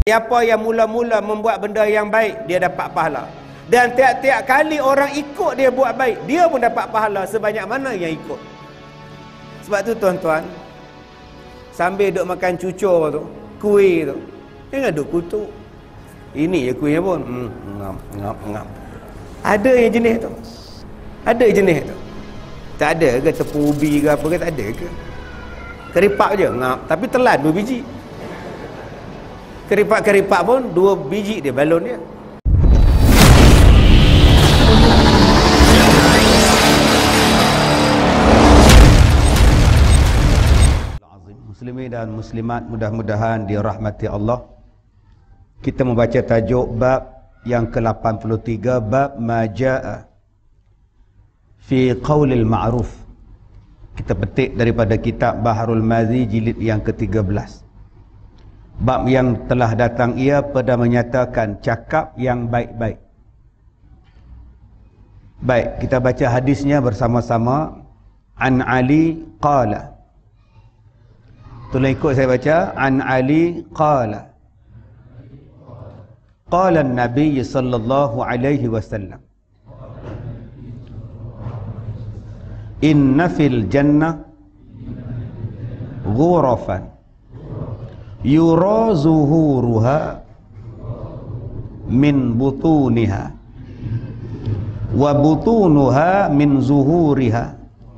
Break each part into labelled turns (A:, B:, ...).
A: Siapa yang mula-mula membuat benda yang baik, dia dapat pahala. Dan tiap-tiap kali orang ikut dia buat baik, dia pun dapat pahala sebanyak mana yang ikut. Sebab tu tuan-tuan, sambil duk makan cucur tu, kuih tu, jangan duk kutuk. Ini je kuihnya pun. Ngap. Ada yang jenis tu. Ada jenis tu. Tak ada ke tepung ubi ke apa ke, tak ada ke. Keripak je, ngap. Tapi telan 2 biji. Keripak-keripak pun 2 biji dia balon dia. Muslimin dan muslimat mudah-mudahan dirahmati Allah. Kita membaca tajuk bab yang ke-83, bab majaa fi qaulil ma'ruf. Kita petik daripada kitab Baharul Mazi jilid yang ke-13. Bab yang telah datang ia pada menyatakan cakap yang baik-baik. Baik, kita baca hadisnya bersama-sama. An Ali qala. Tolong ikut saya baca. An Ali qala. Qala an-nabiy sallallahu alaihi wasallam. Inna fil jannah ghurafan yura zuhuruha min butuniha wa butunuha min zuhuriha.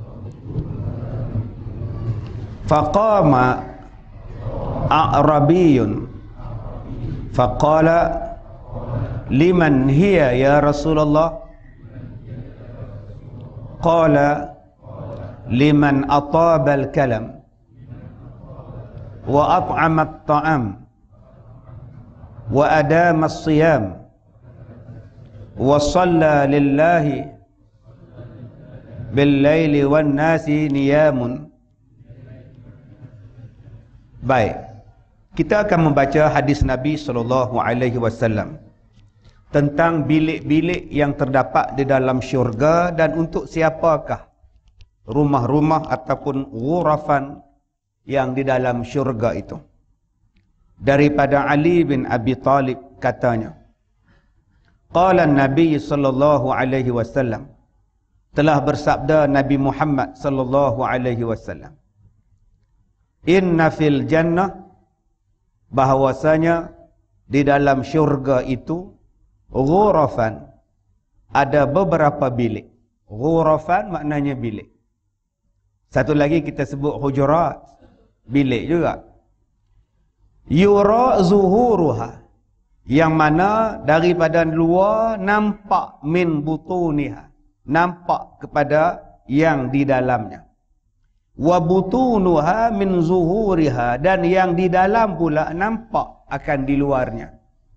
A: Faqama a'rabiyun faqala liman hiya ya Rasulullah? Qala liman ataba al-kalam wa at'ama at-ta'am wa adama as-siyam wa shalla lillahi bil-laili wan-nasi niyamun. Baik, kita akan membaca hadis Nabi SAW tentang bilik-bilik yang terdapat di dalam syurga dan untuk siapakah rumah-rumah ataupun ghurafan yang di dalam syurga itu. Daripada Ali bin Abi Talib katanya, qala Nabi sallallahu alaihi wasallam, telah bersabda Nabi Muhammad sallallahu alaihi wasallam, inna fil jannah, bahawasanya di dalam syurga itu ghurafan, ada beberapa bilik. Ghurafan maknanya bilik. Satu lagi kita sebut hujurat, bilik juga. Yura zuhuruha, yang mana daripada luar nampak min butuniha, nampak kepada yang di dalamnya. Wa butunuha min zuhuriha, dan yang di dalam pula nampak akan di luarnya.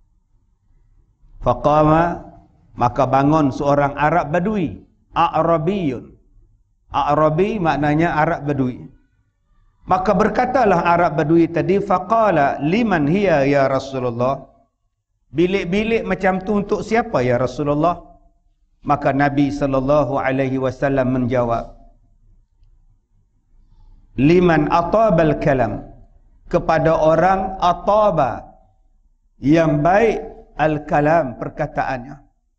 A: Faqama, maka bangun seorang Arab Badui, A'rabiyun. A'rabi maknanya Arab Badui. Maka berkatalah Arab Badui tadi, faqala liman hiya ya Rasulullah? Bilik-bilik macam tu untuk siapa ya Rasulullah? Maka Nabi sallallahu alaihi wasallam menjawab, liman atabal kalam, kepada orang ataba, yang baik al-kalam, perkataannya.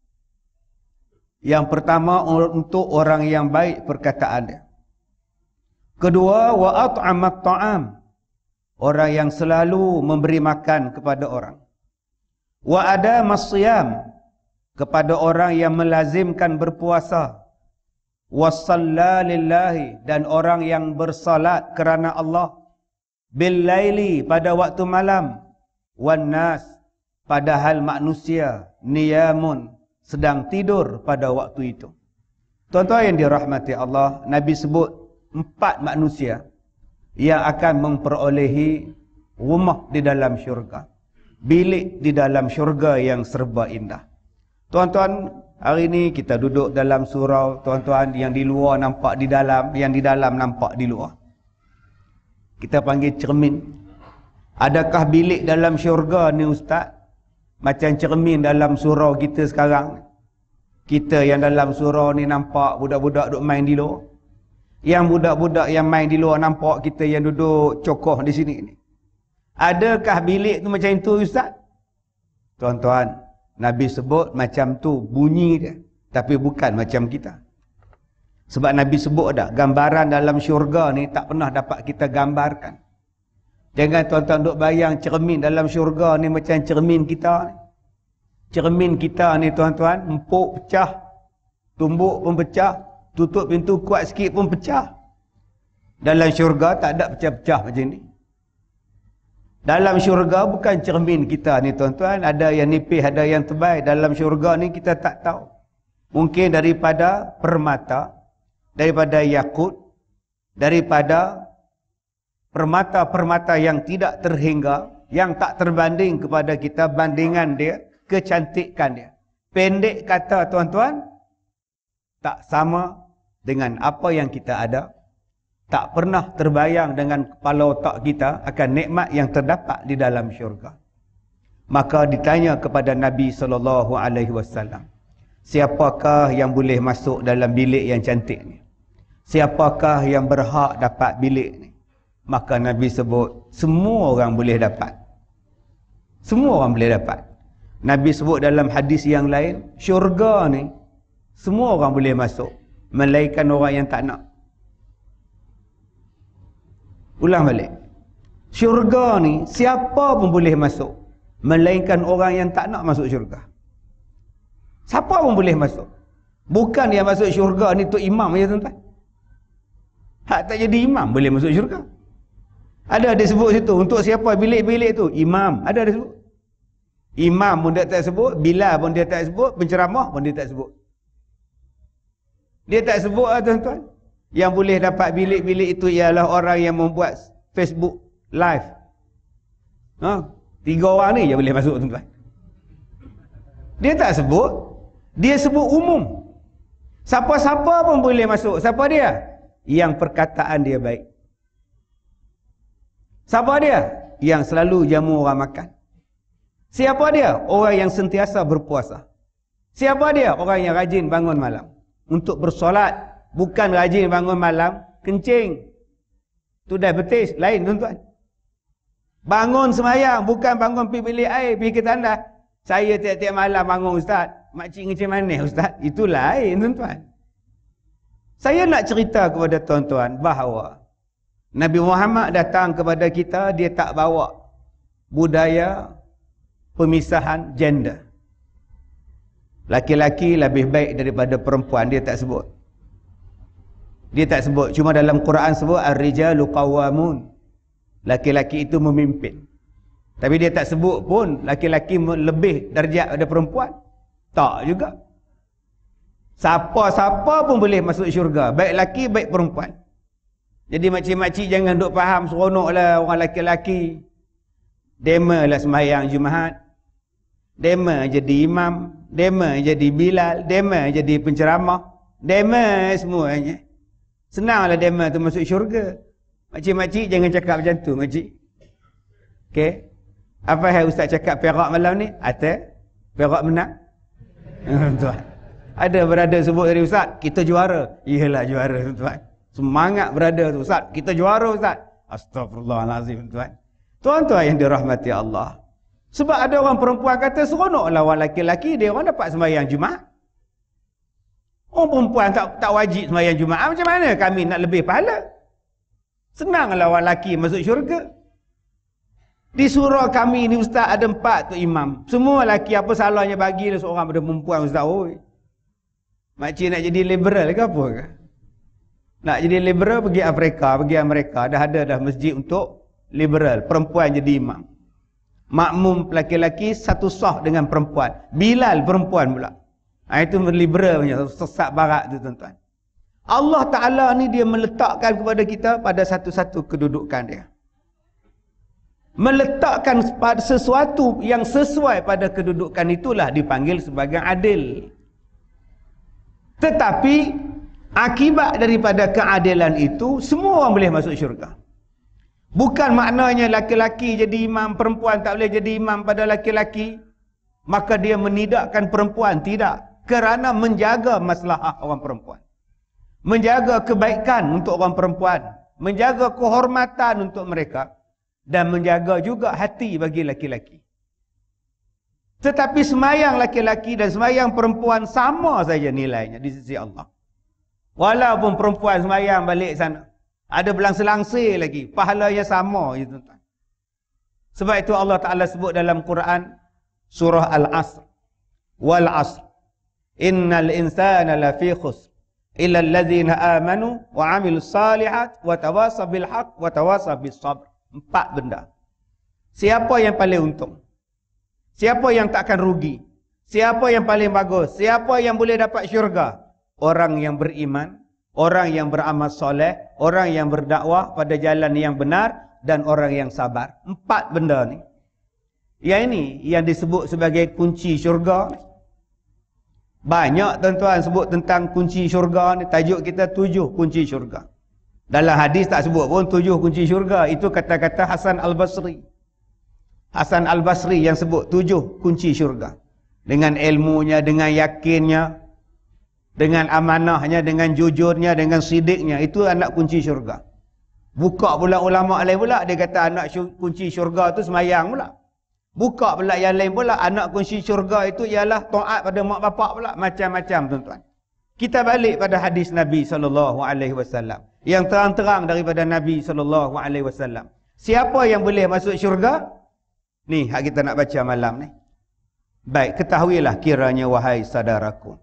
A: Yang pertama untuk orang yang baik perkataannya. Kedua, wa at'amat ta'am, orang yang selalu memberi makan kepada orang. Wa adamas siyam, kepada orang yang melazimkan berpuasa. Wa shalla lillahi, dan orang yang bersalat kerana Allah. Bil laili, pada waktu malam. Wan nas, padahal manusia niyamun, sedang tidur pada waktu itu. Tuan-tuan yang dirahmati Allah, Nabi sebut 4 manusia yang akan memperolehi rumah di dalam syurga, bilik di dalam syurga yang serba indah. Tuan-tuan, hari ini kita duduk dalam surau, tuan-tuan, yang di luar nampak di dalam, yang di dalam nampak di luar. Kita panggil cermin. Adakah bilik dalam syurga ni ustaz macam cermin dalam surau kita sekarang? Kita yang dalam surau ni nampak budak-budak duk main di luar. Yang budak-budak yang main di luar nampak kita yang duduk cokoh di sini ni. Adakah bilik tu macam itu ustaz? Tuan-tuan, Nabi sebut macam tu bunyi dia, tapi bukan macam kita. Sebab Nabi sebut dah, gambaran dalam syurga ni tak pernah dapat kita gambarkan. Jangan tuan-tuan duk bayang cermin dalam syurga ni macam cermin kita ni. Cermin kita ni tuan-tuan, empuk pecah, tumbuk pun pecah, tutup pintu kuat sikit pun pecah. Dalam syurga tak ada pecah-pecah macam ni. Dalam syurga bukan cermin kita ni tuan-tuan, ada yang nipis, ada yang tebal. Dalam syurga ni kita tak tahu. Mungkin daripada permata, daripada yakut, daripada permata-permata yang tidak terhingga, yang tak terbanding kepada kita bandingan dia, kecantikan dia. Pendek kata tuan-tuan, tak sama dengan apa yang kita ada. Tak pernah terbayang dengan kepala otak kita akan nikmat yang terdapat di dalam syurga. Maka ditanya kepada Nabi SAW, siapakah yang boleh masuk dalam bilik yang cantik ni? Siapakah yang berhak dapat bilik ni? Maka Nabi sebut, semua orang boleh dapat. Semua orang boleh dapat. Nabi sebut dalam hadis yang lain, syurga ni semua orang boleh masuk, melainkan orang yang tak nak. Ulang balik. Syurga ni siapa pun boleh masuk, melainkan orang yang tak nak masuk syurga. Siapa pun boleh masuk. Bukan yang masuk syurga ni tu imam je tuan-tuan. Hak tak jadi imam boleh masuk syurga. Ada disebut situ, untuk siapa bilik-bilik tu? Imam. Ada disebut. Imam pun dia tak sebut, Bilal pun dia tak sebut, penceramah pun dia tak sebut. Dia tak sebut lah tuan-tuan. Yang boleh dapat bilik-bilik itu ialah orang yang membuat Facebook live. 3 orang ni je boleh masuk tuan-tuan. Dia tak sebut. Dia sebut umum. Siapa-siapa pun boleh masuk. Siapa dia? Yang perkataan dia baik. Siapa dia? Yang selalu jamu orang makan. Siapa dia? Orang yang sentiasa berpuasa. Siapa dia? Orang yang rajin bangun malam untuk bersolat. Bukan rajin bangun malam kencing. Tu dah betis, lain tuan-tuan. Bangun semayang, bukan bangun pergi bilik air, pergi ke tandas. Saya tiap-tiap malam bangun ustaz, makcik kencing manis ustaz. Itu lain tuan-tuan. Saya nak cerita kepada tuan-tuan bahawa Nabi Muhammad datang kepada kita, dia tak bawa budaya pemisahan gender. Laki-laki lebih baik daripada perempuan, dia tak sebut. Dia tak sebut. Cuma dalam Quran sebut ar-rijalu qawwamun. Laki-laki itu memimpin. Tapi dia tak sebut pun laki-laki lebih darjat daripada perempuan. Tak juga. Siapa-siapa pun boleh masuk syurga, baik laki baik perempuan. Jadi makcik-makcik jangan duk faham seronoklah orang laki-laki. Dema lah sembahyang Jumaat. Dema jadi imam, dema jadi Bilal, dema jadi penceramah, dema semuanya. Senanglah dema tu masuk syurga. Makcik-makcik jangan cakap macam tu makcik. Okey. Apa yang ustaz cakap Perak malam ni? Atas Perak menang. Tuan. Ada berada sebut dari ustaz, kita juara. Iyalah juara tuan. Semangat berada tu ustaz, kita juara ustaz. Astagfirullahalazim tuan. Tuan-tuan yang dirahmati Allah. Sebab ada orang perempuan kata seronoklah orang laki-laki dia orang dapat sembahyang Jumaat. Orang perempuan tak wajib sembahyang Jumaat, macam mana kami nak lebih pahala? Senanglah orang lelaki masuk syurga. Di surau kami ni ustaz ada 4 tu imam. Semua lelaki, apa salahnya bagilah seorang pada perempuan ustaz. Oi. Makcik nak jadi liberal ke apa ke? Nak jadi liberal pergi Afrika, pergi Amerika. Dah ada dah masjid untuk liberal. Perempuan jadi imam. Makmum lelaki-lelaki satu sah dengan perempuan. Bilal perempuan pula. Itu liberal punya, sesat barat tu tuan-tuan. Allah Ta'ala ni dia meletakkan kepada kita pada satu-satu kedudukan dia. Meletakkan sesuatu yang sesuai pada kedudukan itulah dipanggil sebagai adil. Tetapi akibat daripada keadilan itu semua orang boleh masuk syurga. Bukan maknanya laki-laki jadi imam, perempuan tak boleh jadi imam pada laki-laki, maka dia menidakkan perempuan. Tidak. Kerana menjaga maslahah orang perempuan. Menjaga kebaikan untuk orang perempuan. Menjaga kehormatan untuk mereka. Dan menjaga juga hati bagi laki-laki. Tetapi semayang laki-laki dan semayang perempuan sama saja nilainya di sisi Allah. Walaupun perempuan semayang balik sana, ada berlangsir-langsir lagi, pahalanya sama. Sebab itu Allah Ta'ala sebut dalam Quran, surah Al-Asr, wal asr, innal insana lafi khusr, illa allazina amanu wa amilus salihat wa tawasaw bil haqq wa tawasaw bis sabr. 4 benda. Siapa yang paling untung? Siapa yang takkan rugi? Siapa yang paling bagus? Siapa yang boleh dapat syurga? Orang yang beriman, orang yang beramal soleh, orang yang berdakwah pada jalan yang benar, dan orang yang sabar. 4 benda ni. Yang ini yang disebut sebagai kunci syurga. Banyak tuan-tuan sebut tentang kunci syurga ni. Tajuk kita 7 kunci syurga. Dalam hadis tak sebut pun 7 kunci syurga. Itu kata-kata Hasan Al-Basri. Hasan Al-Basri yang sebut 7 kunci syurga. Dengan ilmunya, dengan yakinnya, dengan amanahnya, dengan jujurnya, dengan sidiknya. Itu anak kunci syurga. Buka pula ulama' lain pula. Dia kata anak kunci syurga tu semayang pula. Buka pula yang lain pula. Anak kunci syurga itu ialah taat pada mak bapak pula. Macam-macam tuan-tuan. Kita balik pada hadis Nabi SAW. Yang terang-terang daripada Nabi SAW. Siapa yang boleh masuk syurga? Ni hak kita nak baca malam ni. Baik, ketahuilah kiranya wahai saudaraku.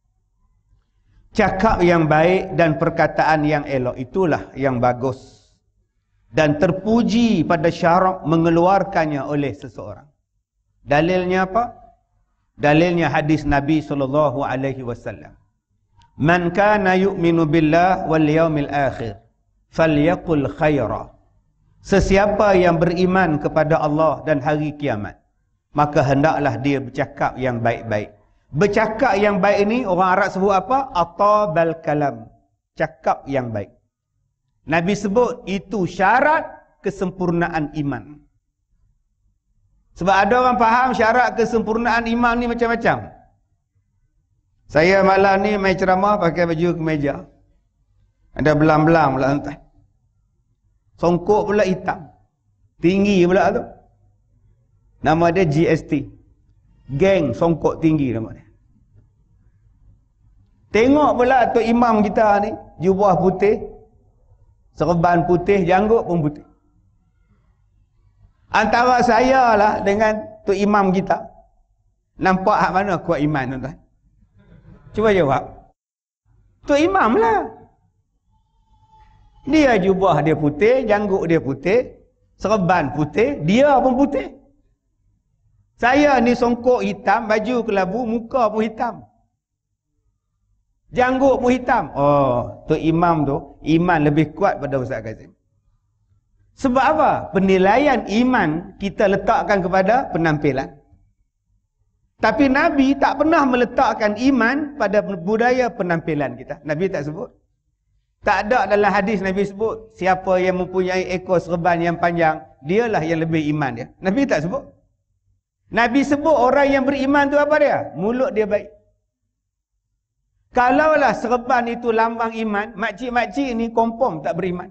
A: Cakap yang baik dan perkataan yang elok itulah yang bagus. Dan terpuji pada syarak mengeluarkannya oleh seseorang. Dalilnya apa? Dalilnya hadis Nabi SAW. Man kana yu'minu billah wal yaumil akhir falyaqul khaira. Sesiapa yang beriman kepada Allah dan hari kiamat, maka hendaklah dia bercakap yang baik-baik. Bercakap yang baik ini orang Arab sebut apa? Atabal kalam. Cakap yang baik. Nabi sebut itu syarat kesempurnaan iman. Sebab ada orang faham syarat kesempurnaan iman ni macam-macam. Saya malam ni main ceramah pakai baju kemeja. Ada belang-belang pula entah. Songkok pula hitam. Tinggi pula tu. Nama dia GST. Geng Songkok Tinggi nama dia. Tengok pula Tok Imam kita ni. Jubah putih. Serban putih. Janggut pun putih. Antara saya lah dengan Tok Imam kita. Nampak hak mana kuat iman tuan-tuan? Cuba jawab. Tok Imam lah. Dia jubah dia putih, janggut dia putih, serban putih, dia pun putih. Saya ni songkok hitam, baju kelabu, muka pun hitam. Janggut pun hitam. Oh, Tok Imam tu, iman lebih kuat pada Ustaz Kazim. Sebab apa? Penilaian iman kita letakkan kepada penampilan. Tapi Nabi tak pernah meletakkan iman pada budaya penampilan kita. Nabi tak sebut. Tak ada dalam hadis Nabi sebut, siapa yang mempunyai ekor serban yang panjang, dialah yang lebih iman dia. Nabi tak sebut. Nabi sebut orang yang beriman tu apa dia? Mulut dia baik. Kalaulah serban itu lambang iman, makcik-makcik ni confirm tak beriman.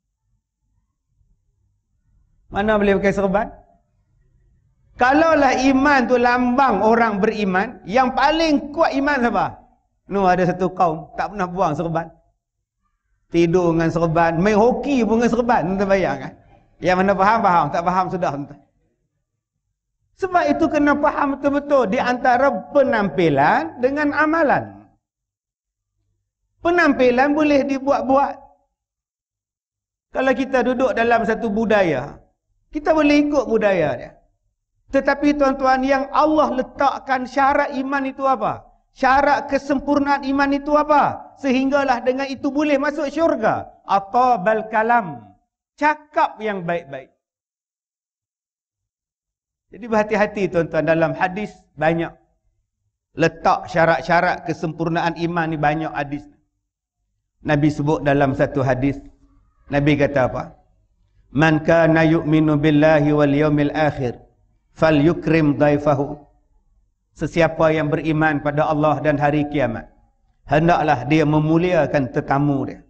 A: Mana boleh pakai serban? Kalaulah iman tu lambang orang beriman, yang paling kuat iman siapa? Ada satu kaum tak pernah buang serban. Tidur dengan serban, main hoki pun dengan serban, tuan bayangkan. Yang mana faham, tak faham sudah tuan. Sebab itu kena faham betul-betul di antara penampilan dengan amalan. Penampilan boleh dibuat-buat. Kalau kita duduk dalam satu budaya, kita boleh ikut budaya dia. Tetapi tuan-tuan, yang Allah letakkan syarat iman itu apa? Syarat kesempurnaan iman itu apa? Sehinggalah dengan itu boleh masuk syurga. Atabal kalam. Cakap yang baik-baik. Jadi berhati-hati tuan-tuan, dalam hadis banyak. Letak syarat-syarat kesempurnaan iman ni banyak hadis. Nabi sebut dalam satu hadis. Nabi kata apa? Man kana yu'minu billahi wal yaumil akhir falyukrim dhaifahu. Sesiapa yang beriman pada Allah dan hari kiamat, hendaklah dia memuliakan tetamu dia.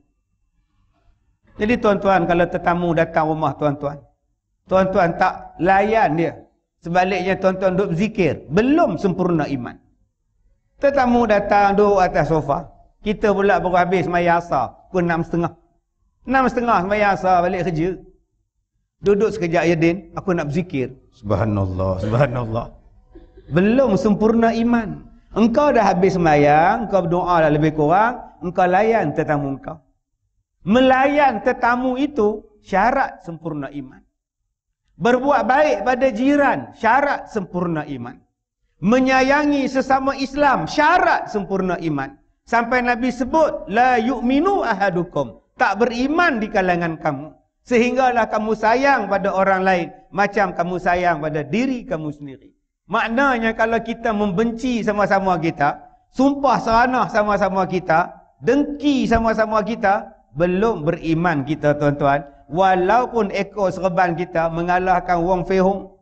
A: Jadi tuan-tuan, kalau tetamu datang rumah tuan-tuan, tuan-tuan tak layan dia Sebaliknya tuan-tuan duduk berzikir, belum sempurna iman. Tetamu datang duduk atas sofa. Kita pula baru habis sembahyang asar, pukul 6.30. 6.30 sembahyang asar balik kerja. Duduk sekejap, ya Din, aku nak berzikir. Subhanallah, subhanallah. Belum sempurna iman. Engkau dah habis sembahyang, engkau berdoa dah lebih kurang, engkau layan tetamu engkau. Melayan tetamu itu syarat sempurna iman. Berbuat baik pada jiran, syarat sempurna iman. Menyayangi sesama Islam, syarat sempurna iman. Sampai Nabi sebut, la yu'minu ahadukum, tak beriman di kalangan kamu. Sehinggalah kamu sayang pada orang lain macam kamu sayang pada diri kamu sendiri. Maknanya kalau kita membenci sama-sama kita, sumpah seranah sama-sama kita, dengki sama-sama kita, belum beriman kita tuan-tuan. Walaupun ekor serban kita mengalahkan Wong Fei Hung,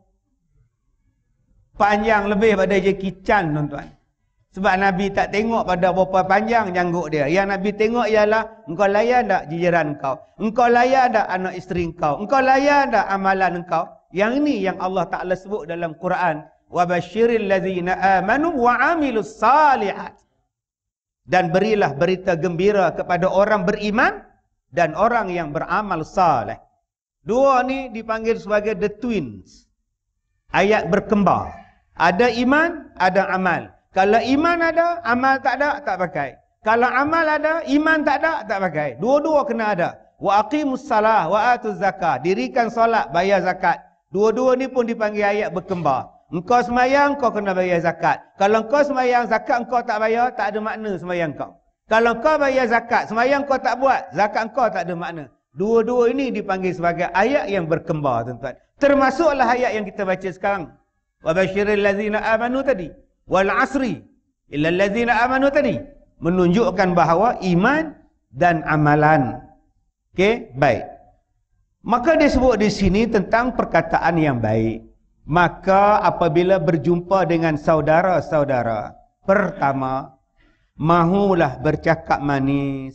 A: panjang lebih pada Jackie Chan tuan-tuan. Sebab Nabi tak tengok pada berapa panjang janggut dia. Yang Nabi tengok ialah engkau layan tak jiran engkau, engkau layan tak anak isteri engkau, engkau layan tak amalan engkau. Yang ini yang Allah Ta'ala sebut dalam Quran, wa basyiril ladzina amanu wa amilus salihat. Dan berilah berita gembira kepada orang beriman dan orang yang beramal saleh. Dua ni dipanggil sebagai the twins. Ayat berkembar. Ada iman, ada amal. Kalau iman ada, amal tak ada, tak pakai. Kalau amal ada, iman tak ada, tak pakai. Dua-dua kena ada. Wa aqimus salah wa atuz zakah. Dirikan solat, bayar zakat. Dua-dua ni pun dipanggil ayat berkembar. Engkau semayang, kau kena bayar zakat. Kalau engkau semayang, zakat engkau tak bayar, tak ada makna semayang kau. Kalau engkau bayar zakat, semayang kau tak buat, zakat engkau tak ada makna. Dua-dua ini dipanggil sebagai ayat yang berkembar tuan-tuan. Termasuklah ayat yang kita baca sekarang. Wa basyiril ladzina amanu tadi. Wal asri illal ladzina amanu tadi menunjukkan bahawa iman dan amalan. Okey, baik. Maka dia sebut di sini tentang perkataan yang baik. Maka apabila berjumpa dengan saudara-saudara, pertama, mahulah bercakap manis.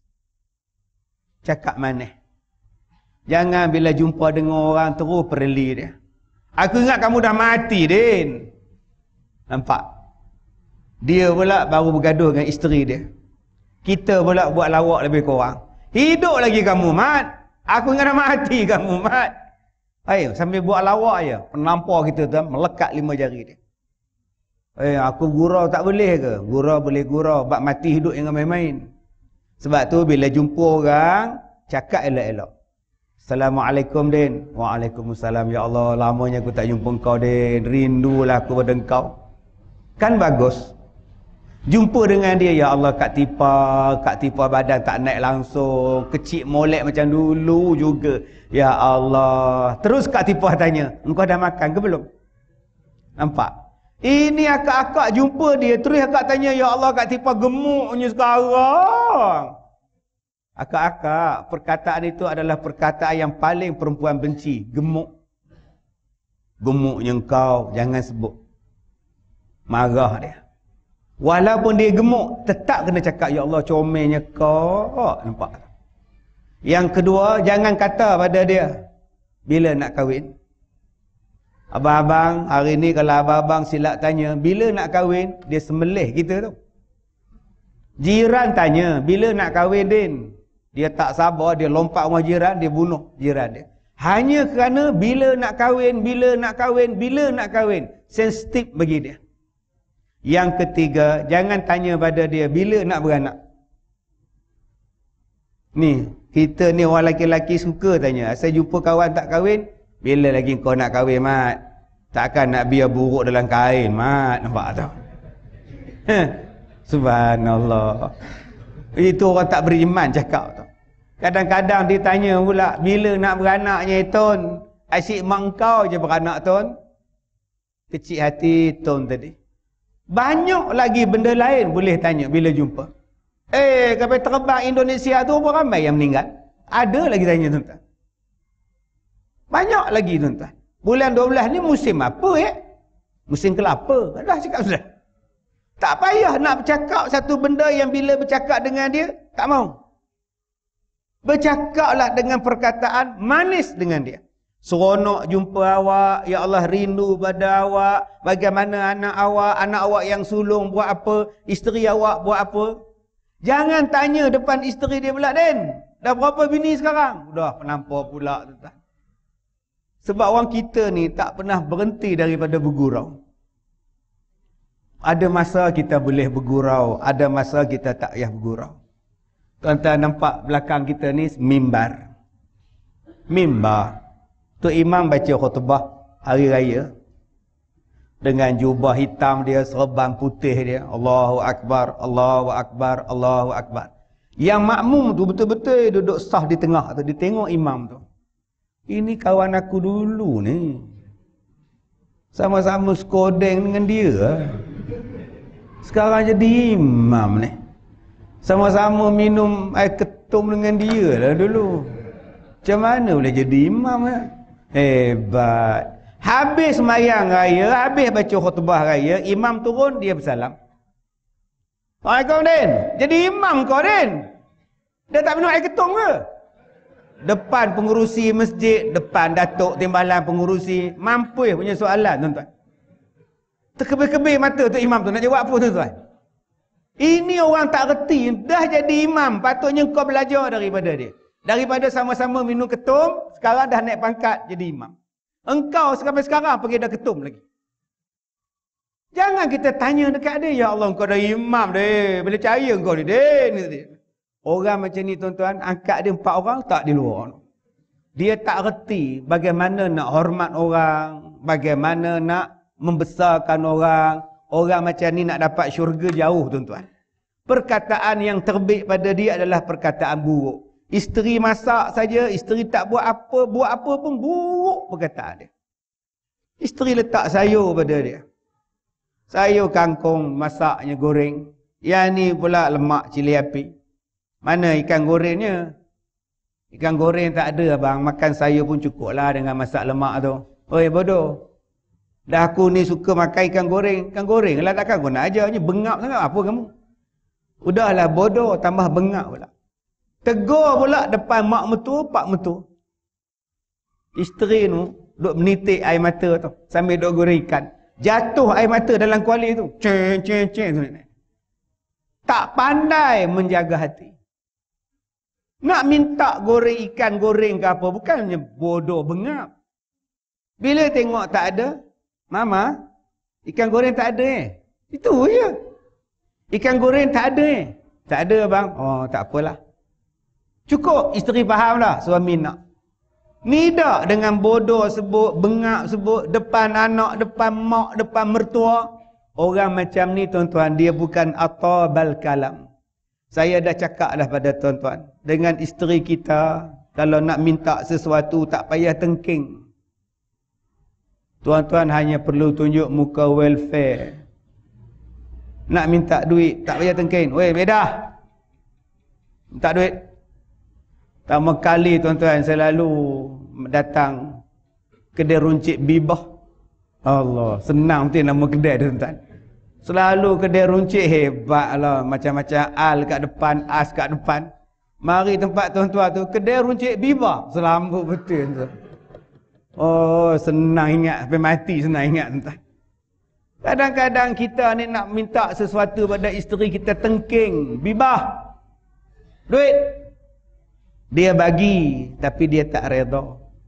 A: Cakap manis. Jangan bila jumpa dengan orang terus perli dia. Aku ingat kamu dah mati, Din. Nampak? Dia pula baru bergaduh dengan isteri dia. Kita pula buat lawak lebih kurang. Hidup lagi kamu, Mat. Aku ingat dah mati kamu, Mat. Ayo, sambil buat lawak je. Penampar kita tu, melekat 5 jari dia. Aku gurau tak boleh ke? Gurau boleh gurau. Bak mati hidup jangan main-main. Sebab tu bila jumpa orang, cakap elok-elok. Assalamualaikum, Din. Waalaikumsalam. Ya Allah, lamanya aku tak jumpa kau, Din. Rindulah aku pada kau. Kan bagus. Jumpa dengan dia, ya Allah, Kak Tipa badan tak naik langsung, kecil molek macam dulu juga. Ya Allah. Terus Kak Tipa tanya, engkau dah makan ke belum? Nampak? Ini akak-akak jumpa dia, terus akak tanya, ya Allah, Kak Tipa gemuknya sekarang. Akak-akak, perkataan itu adalah perkataan yang paling perempuan benci. Gemuk. Gemuknya engkau, jangan sebut. Marah dia. Walaupun dia gemuk, tetap kena cakap, ya Allah, comelnya kau. Nampak? Yang kedua, jangan kata pada dia, bila nak kahwin? Abang-abang, hari ni kalau abang-abang silap tanya, bila nak kahwin? Dia sembelih kita tu. Jiran tanya, bila nak kahwin, Din? Dia tak sabar, dia lompat rumah jiran, dia bunuh jiran dia. Hanya kerana bila nak kahwin, bila nak kahwin, bila nak kahwin. Sensitif bagi dia. Yang ketiga, jangan tanya pada dia, bila nak beranak? Ni, kita ni orang lelaki-lelaki suka tanya. Saya jumpa kawan tak kahwin, bila lagi kau nak kahwin, Mat? Takkan nak biar buruk dalam kain, Mat. Nampak tak? Subhanallah. Itu orang tak beriman cakap tu. Kadang-kadang dia tanya pula, bila nak beranaknya, Ton? Asyik mak kau je beranak, Ton. Kecil hati Ton tadi. Banyak lagi benda lain boleh tanya bila jumpa. Kapal terbang Indonesia tu berapa ramai yang meninggal? Ada lagi tanya, tuan-tuan. Banyak lagi, tuan-tuan. Bulan 12 ni musim apa ya? Musim kelapa. Dah cakap sudah. Tak payah nak bercakap satu benda yang bila bercakap dengan dia, tak mau. Bercakaplah dengan perkataan manis dengan dia. Seronok jumpa awak, ya Allah rindu pada awak. Bagaimana anak awak yang sulung buat apa, isteri awak buat apa. Jangan tanya depan isteri dia pula, Den. Dah berapa bini sekarang? Dah penampar pula, tuan. Sebab orang kita ni tak pernah berhenti daripada bergurau. Ada masa kita boleh bergurau, ada masa kita tak payah bergurau. Tuan-tuan nampak belakang kita ni mimbar. Mimbar. Tu imam baca khutbah hari raya. Dengan jubah hitam dia, serban putih dia. Allahu Akbar, Allahu Akbar, Allahu Akbar. Yang makmum tu betul-betul duduk sah di tengah tu. Dia tengok imam tu. Ini kawan aku dulu ni. Sama-sama skodeng dengan dia. Sekarang jadi imam ni. Sama-sama minum air ketum dengan dia lah dulu. Macam mana boleh jadi imam lah? Hebat. Habis sembahyang raya, habis baca khutbah raya, imam turun, dia bersalam. Assalamualaikum, Den. Jadi imam kau, Den. Dia tak minum air ketum ke? Depan pengurusi masjid, depan datuk timbalan pengurusi, mampus punya soalan, tuan-tuan. Terkebir-kebir mata tu imam tu nak jawab apa, tuan-tuan? Ini orang tak reti, dah jadi imam, patutnya kau belajar daripada dia. Daripada sama-sama minum ketum, sekarang dah naik pangkat jadi imam. Engkau sampai sekarang pergi dah ketum lagi. Jangan kita tanya dekat dia, ya Allah engkau dah imam dia, boleh percaya engkau ni, dia. Orang macam ni, tuan-tuan, angkat dia 4 orang tak di luar. Dia tak reti bagaimana nak hormat orang, bagaimana nak membesarkan orang. Orang macam ni nak dapat syurga jauh, tuan-tuan. Perkataan yang terbit pada dia adalah perkataan buruk. Isteri masak saja, isteri tak buat apa pun buruk perkataan dia. Isteri letak sayur pada dia. Sayur kangkung, masaknya goreng. Yang ni pula lemak cili api. Mana ikan gorengnya? Ikan goreng tak ada, abang. Makan sayur pun cukup lah dengan masak lemak tu. Oi, bodoh. Dah aku ni suka makan ikan goreng. Ikan goreng lah, takkan aku nak ajar je. Bengap sangat apa kamu? Udahlah bodoh, tambah bengap pula. Tegur pula depan mak mertua, pak mertua. Isteri tu duk menitik air mata tu sambil duk goreng ikan. Jatuh air mata dalam kuali tu. Ceng tu. Tak pandai menjaga hati. Nak minta goreng ikan goreng ke apa, bukannya bodoh bengap. Bila tengok tak ada, Mama, ikan goreng tak ada Itu je. Ikan goreng tak ada Tak ada, bang. Oh, tak apalah. Cukup isteri faham lah suami nak. Ni tak dengan bodoh sebut, bengap sebut, depan anak, depan mak, depan mertua. Orang macam ni, tuan-tuan, dia bukan atabal kalam. Saya dah cakap dah pada tuan-tuan. Dengan isteri kita, kalau nak minta sesuatu, tak payah tengking. Tuan-tuan hanya perlu tunjuk muka welfare. Nak minta duit, tak payah tengking. Weh, bedah. Minta duit. Pertama kali, tuan-tuan, saya lalu datang kedai runcit Bibah. Allah, senang betul nama kedai, tuan-tuan. Selalu kedai runcit hebatlah, macam-macam al kat depan, as kat depan. Mari tempat tuan-tuan tu, kedai runcit Bibah. Selamat betul, tuan. Oh, senang ingat, sampai mati senang ingat, tuan. Kadang-kadang kita ni nak minta sesuatu pada isteri kita tengking. Bibah. Duit. Dia bagi, tapi dia tak redha.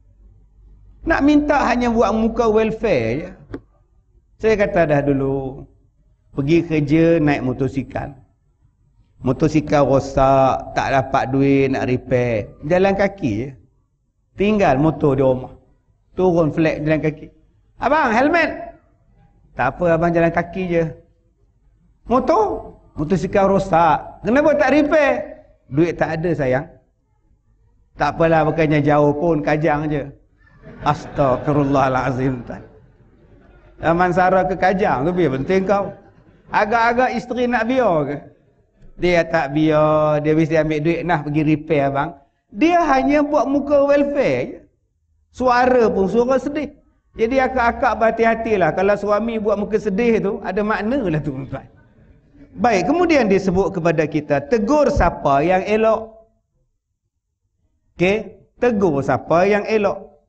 A: Nak minta hanya buat muka welfare je. Saya kata dah dulu, pergi kerja naik motosikal. Motosikal rosak, tak dapat duit nak repair. Jalan kaki je. Tinggal motor di rumah. Turun flat jalan kaki. Abang, helmet. Tak apa, abang jalan kaki je. Motosikal rosak. Kenapa tak repair? Duit tak ada, sayang. Tak apalah, bukannya jauh pun, Kajang je. Astagfirullahalazim. Zaman Sarah ke Kajang tu biar penting kau. Agak-agak isteri nak biar ke? Dia tak biar, dia mesti ambil duit nak pergi repair, abang. Dia hanya buat muka welfare je. Suara pun suara sedih. Jadi akak-akak berhati-hatilah. Kalau suami buat muka sedih tu, ada makna lah tu. Baik, kemudian dia sebut kepada kita, tegur siapa yang elok. Okey, tegur siapa yang elok.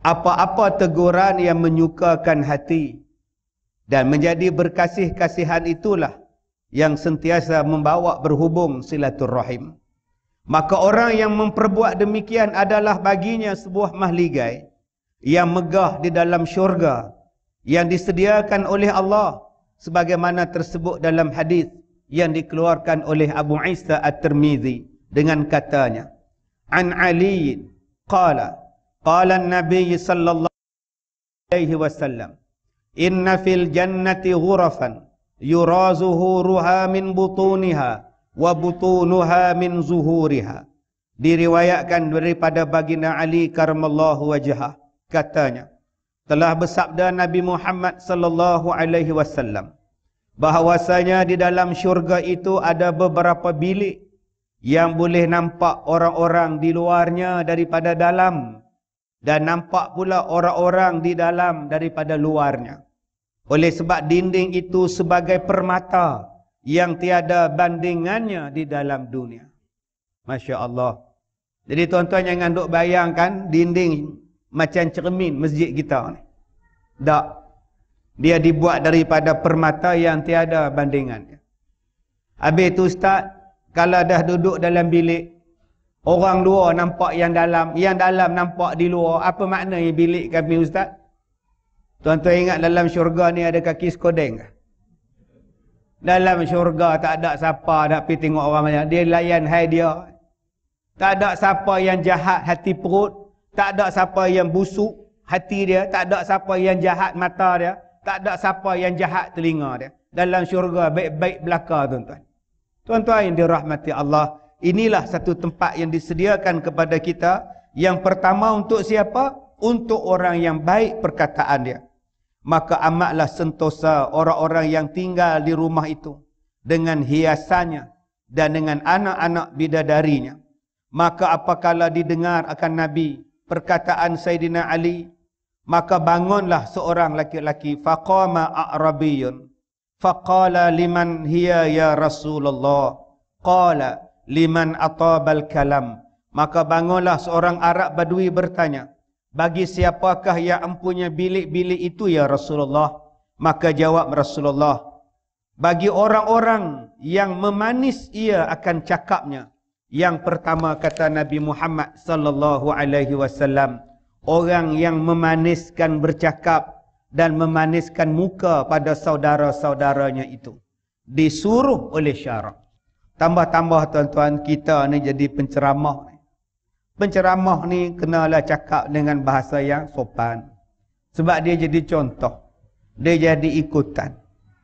A: Apa-apa teguran yang menyukakan hati dan menjadi berkasih-kasihan itulah yang sentiasa membawa berhubung silaturrahim. Maka orang yang memperbuat demikian adalah baginya sebuah mahligai yang megah di dalam syurga yang disediakan oleh Allah sebagaimana tersebut dalam hadis yang dikeluarkan oleh Abu Isa At-Tirmizi dengan katanya, An Ali qala an-nabiy sallallahu alaihi wasallam, inna fil jannati ghurafan yura zuhuruha min butuniha wa butunuha min zuhuriha. Diriwayatkan daripada baginda Ali karamallahu wajhah, katanya, telah bersabda Nabi Muhammad sallallahu alaihi wasallam bahwasanya di dalam syurga itu ada beberapa bilik yang boleh nampak orang-orang di luarnya daripada dalam, dan nampak pula orang-orang di dalam daripada luarnya. Oleh sebab dinding itu sebagai permata yang tiada bandingannya di dalam dunia. Masya Allah. Jadi tuan-tuan jangan duk bayangkan dinding macam cermin masjid kita ni. Tak. Dia dibuat daripada permata yang tiada bandingannya. Habis tu ustaz, kalau dah duduk dalam bilik, orang luar nampak yang dalam nampak di luar. Apa maknanya bilik kami ustaz? Tuan-tuan ingat dalam syurga ni ada kaki sekodeng ke? Dalam syurga tak ada siapa nak pergi tengok orang banyak. Dia layan hai dia. Tak ada siapa yang jahat hati perut. Tak ada siapa yang busuk hati dia. Tak ada siapa yang jahat mata dia. Tak ada siapa yang jahat telinga dia. Dalam syurga baik-baik belaka tuan-tuan. Tuan-tuan yang dirahmati Allah. Inilah satu tempat yang disediakan kepada kita. Yang pertama untuk siapa? Untuk orang yang baik perkataan dia. Maka amatlah sentosa orang-orang yang tinggal di rumah itu dengan hiasannya dan dengan anak-anak bidadarinya. Maka apakala didengar akan Nabi perkataan Sayyidina Ali, maka bangunlah seorang laki-laki, faqama a'rabiyun faqala liman hiya ya Rasulullah, qala liman atabal kalam. Maka bangunlah seorang Arab Badui bertanya, bagi siapakah yang empunya bilik-bilik itu ya Rasulullah? Maka jawab Rasulullah, bagi orang-orang yang memanis ia akan cakapnya. Yang pertama kata Nabi Muhammad sallallahu alaihi wasallam, orang yang memaniskan bercakap dan memaniskan muka pada saudara-saudaranya itu. Disuruh oleh syarak. Tambah-tambah tuan-tuan, kita ni jadi penceramah. Penceramah ni kenalah cakap dengan bahasa yang sopan. Sebab dia jadi contoh. Dia jadi ikutan.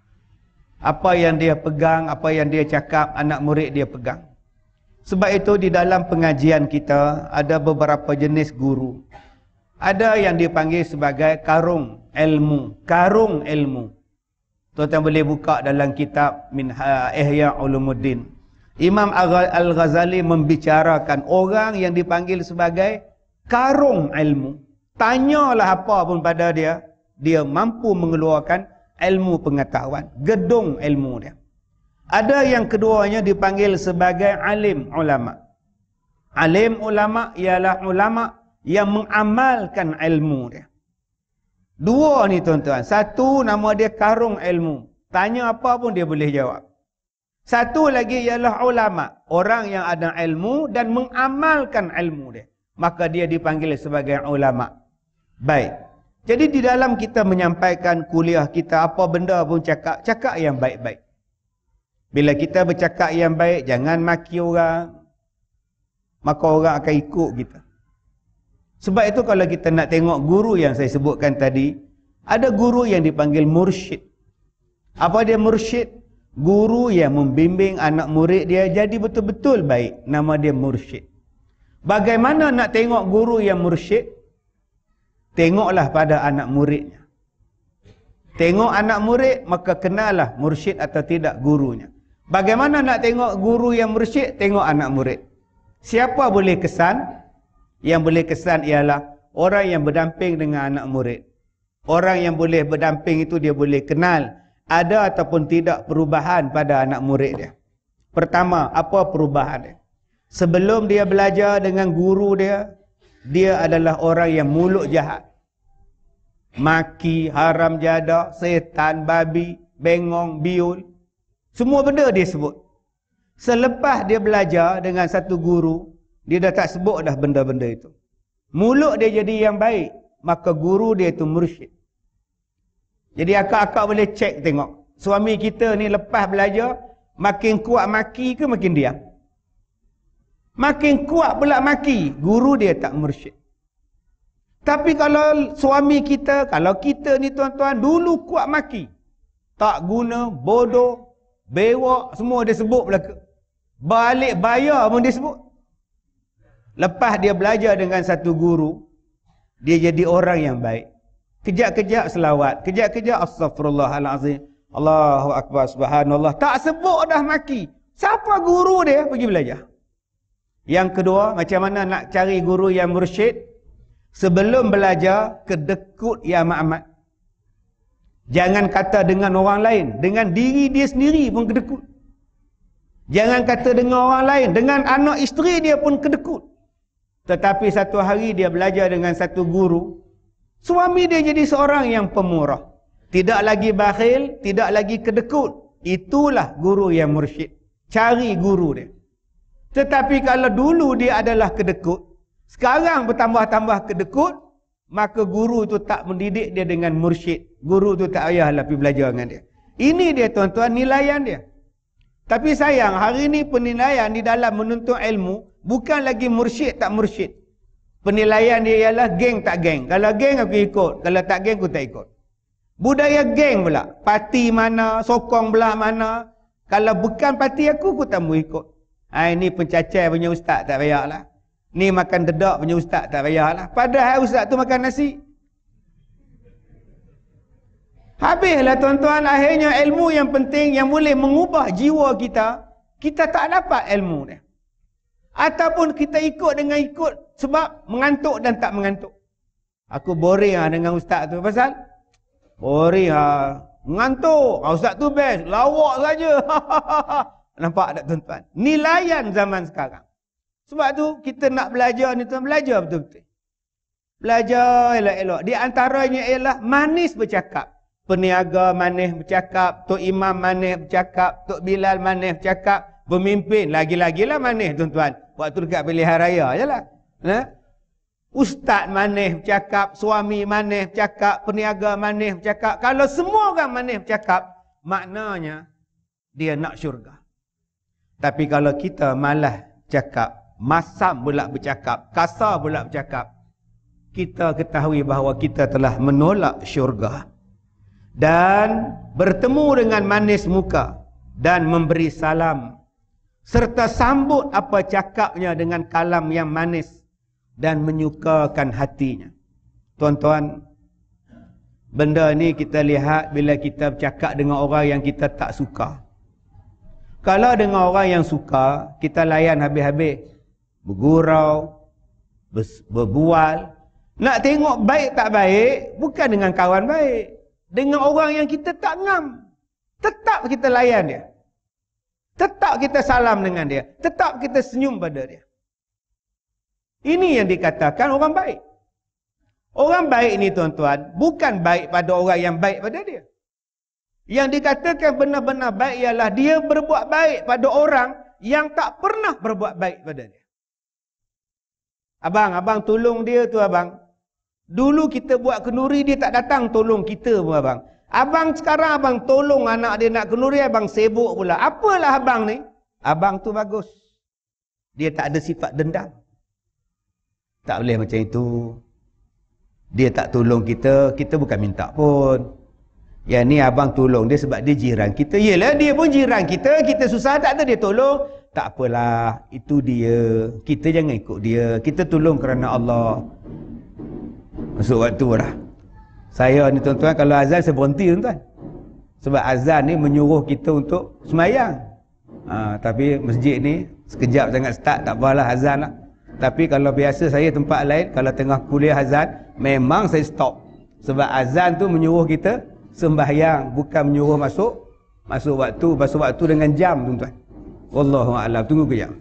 A: Apa yang dia pegang, apa yang dia cakap, anak murid dia pegang. Sebab itu di dalam pengajian kita ada beberapa jenis guru. Ada yang dipanggil sebagai karung ilmu. Karung ilmu. Tuan-tuan boleh buka dalam kitab Ihya Ulumuddin. Imam Al-Ghazali membicarakan orang yang dipanggil sebagai karung ilmu. Tanyalah apa pun pada dia, dia mampu mengeluarkan ilmu pengetahuan, gedung ilmu dia. Ada yang keduanya dipanggil sebagai alim ulama. Alim ulama ialah ulama yang mengamalkan ilmu dia. Dua ni tuan-tuan. Satu nama dia karung ilmu. Tanya apa pun dia boleh jawab. Satu lagi ialah ulama, orang yang ada ilmu dan mengamalkan ilmu dia. Maka dia dipanggil sebagai ulama. Baik. Jadi di dalam kita menyampaikan kuliah kita, apa benda pun cakap yang baik-baik. Bila kita bercakap yang baik, jangan maki orang. Maka orang akan ikut kita. Sebab itu kalau kita nak tengok guru yang saya sebutkan tadi, ada guru yang dipanggil mursyid. Apa dia mursyid? Guru yang membimbing anak murid dia jadi betul-betul baik. Nama dia mursyid. Bagaimana nak tengok guru yang mursyid? Tengoklah pada anak muridnya. Tengok anak murid, maka kenalah mursyid atau tidak gurunya. Bagaimana nak tengok guru yang mursyid? Tengok anak murid. Siapa boleh kesan? Yang boleh kesan ialah orang yang berdamping dengan anak murid. Orang yang boleh berdamping itu dia boleh kenal ada ataupun tidak perubahan pada anak murid dia. Pertama, apa perubahan dia? Sebelum dia belajar dengan guru dia, dia adalah orang yang mulut jahat. maki, haram jadak, setan, babi, bengong, biul. Semua benda dia sebut. Selepas dia belajar dengan satu guru, dia dah tak sebut dah benda-benda itu. Mulut dia jadi yang baik, maka guru dia itu mursyid. Jadi akak-akak boleh cek tengok. Suami kita ni lepas belajar, makin kuat maki ke makin diam? Makin kuat pula maki, guru dia tak mursyid. Tapi kalau suami kita, kalau kita ni tuan-tuan dulu kuat maki, tak guna, bodoh, bewak, semua dia sebut belaka. Balik bayar pun dia sebut. Lepas dia belajar dengan satu guru, dia jadi orang yang baik. Kejap-kejap selawat, kejap-kejap astaghfirullahalazim, Allahu akbar, subhanallah. Tak sebut dah maki. Siapa guru dia? Pergi belajar. Yang kedua, macam mana nak cari guru yang mursyid? Sebelum belajar, kedekut ya amat-amat. Jangan kata dengan orang lain, dengan diri dia sendiri pun kedekut. Jangan kata dengan orang lain, dengan anak isteri dia pun kedekut. Tetapi satu hari dia belajar dengan satu guru, suami dia jadi seorang yang pemurah. Tidak lagi bakhil, tidak lagi kedekut. Itulah guru yang mursyid. Cari guru dia. Tetapi kalau dulu dia adalah kedekut, sekarang bertambah-tambah kedekut, maka guru itu tak mendidik dia dengan mursyid. Guru itu tak payahlah pergi belajar dengan dia. Ini dia tuan-tuan nilaian dia. Tapi sayang, hari ini penilaian di dalam menuntut ilmu bukan lagi mursyid tak mursyid. Penilaian dia ialah geng tak geng. Kalau geng aku ikut, kalau tak geng aku tak ikut. Budaya geng pula. Parti mana, sokong belah mana. Kalau bukan parti aku tak mau ikut. Ini pencacai punya ustaz, tak payahlah. Ni makan dedak punya ustaz, tak payahlah. Padahal ustaz tu makan nasi. Habislah tuan-tuan, akhirnya ilmu yang penting yang boleh mengubah jiwa kita, kita tak dapat ilmu dia. Ataupun kita ikut dengan ikut sebab mengantuk dan tak mengantuk. Aku boring dengan ustaz tu. Pasal? Boring mengantuk. Ustaz tu best. Lawak saja. Nampak tak tuan-tuan? Nilaian zaman sekarang. Sebab tu kita nak belajar ni tuan, belajar betul-betul. Belajar elok-elok. Di antaranya ialah manis bercakap. Peniaga manis bercakap, Tok Imam manis bercakap, Tok Bilal manis bercakap, pemimpin lagi-lagilah manis tuan-tuan. Waktu dekat pilihan raya je lah. Ustaz manis bercakap, suami manis bercakap, peniaga manis bercakap. Kalau semua orang manis bercakap, maknanya dia nak syurga. Tapi kalau kita malas cakap, masam pula bercakap, kasar pula bercakap, kita ketahui bahawa kita telah menolak syurga. Dan bertemu dengan manis muka dan memberi salam serta sambut apa cakapnya dengan kalam yang manis dan menyukakan hatinya. Tuan-tuan, benda ni kita lihat bila kita bercakap dengan orang yang kita tak suka. Kalau dengan orang yang suka, kita layan habis-habis, bergurau, berbual. Nak tengok baik tak baik, bukan dengan kawan baik, dengan orang yang kita tak ngam, tetap kita layan dia. Tetap kita salam dengan dia. Tetap kita senyum pada dia. Ini yang dikatakan orang baik. Orang baik ni tuan-tuan, bukan baik pada orang yang baik pada dia. Yang dikatakan benar-benar baik ialah dia berbuat baik pada orang yang tak pernah berbuat baik pada dia. Abang tolong dia tu abang. Dulu kita buat kenduri, dia tak datang tolong kita pun abang. Abang sekarang abang tolong anak dia nak kenduri, abang sibuk pula. Apalah abang ni? Abang tu bagus. Dia tak ada sifat dendam. Tak boleh macam itu. Dia tak tolong kita, kita bukan minta pun. Yang ni abang tolong dia sebab dia jiran kita. Yelah, dia pun jiran kita, kita susah tak ada dia tolong. Tak apalah, itu dia. Kita jangan ikut dia. Kita tolong kerana Allah. Masuk waktu lah. Saya ni tuan-tuan, kalau azan saya berhenti tuan-tuan. Sebab azan ni menyuruh kita untuk semayang. Tapi masjid ni sekejap sangat start, tak apalah azan lah. Tapi kalau biasa saya tempat lain, kalau tengah kuliah azan, memang saya stop. Sebab azan tu menyuruh kita sembahyang, bukan menyuruh masuk waktu dengan jam tuan-tuan. Wallahu a'lam. Tunggu kejap.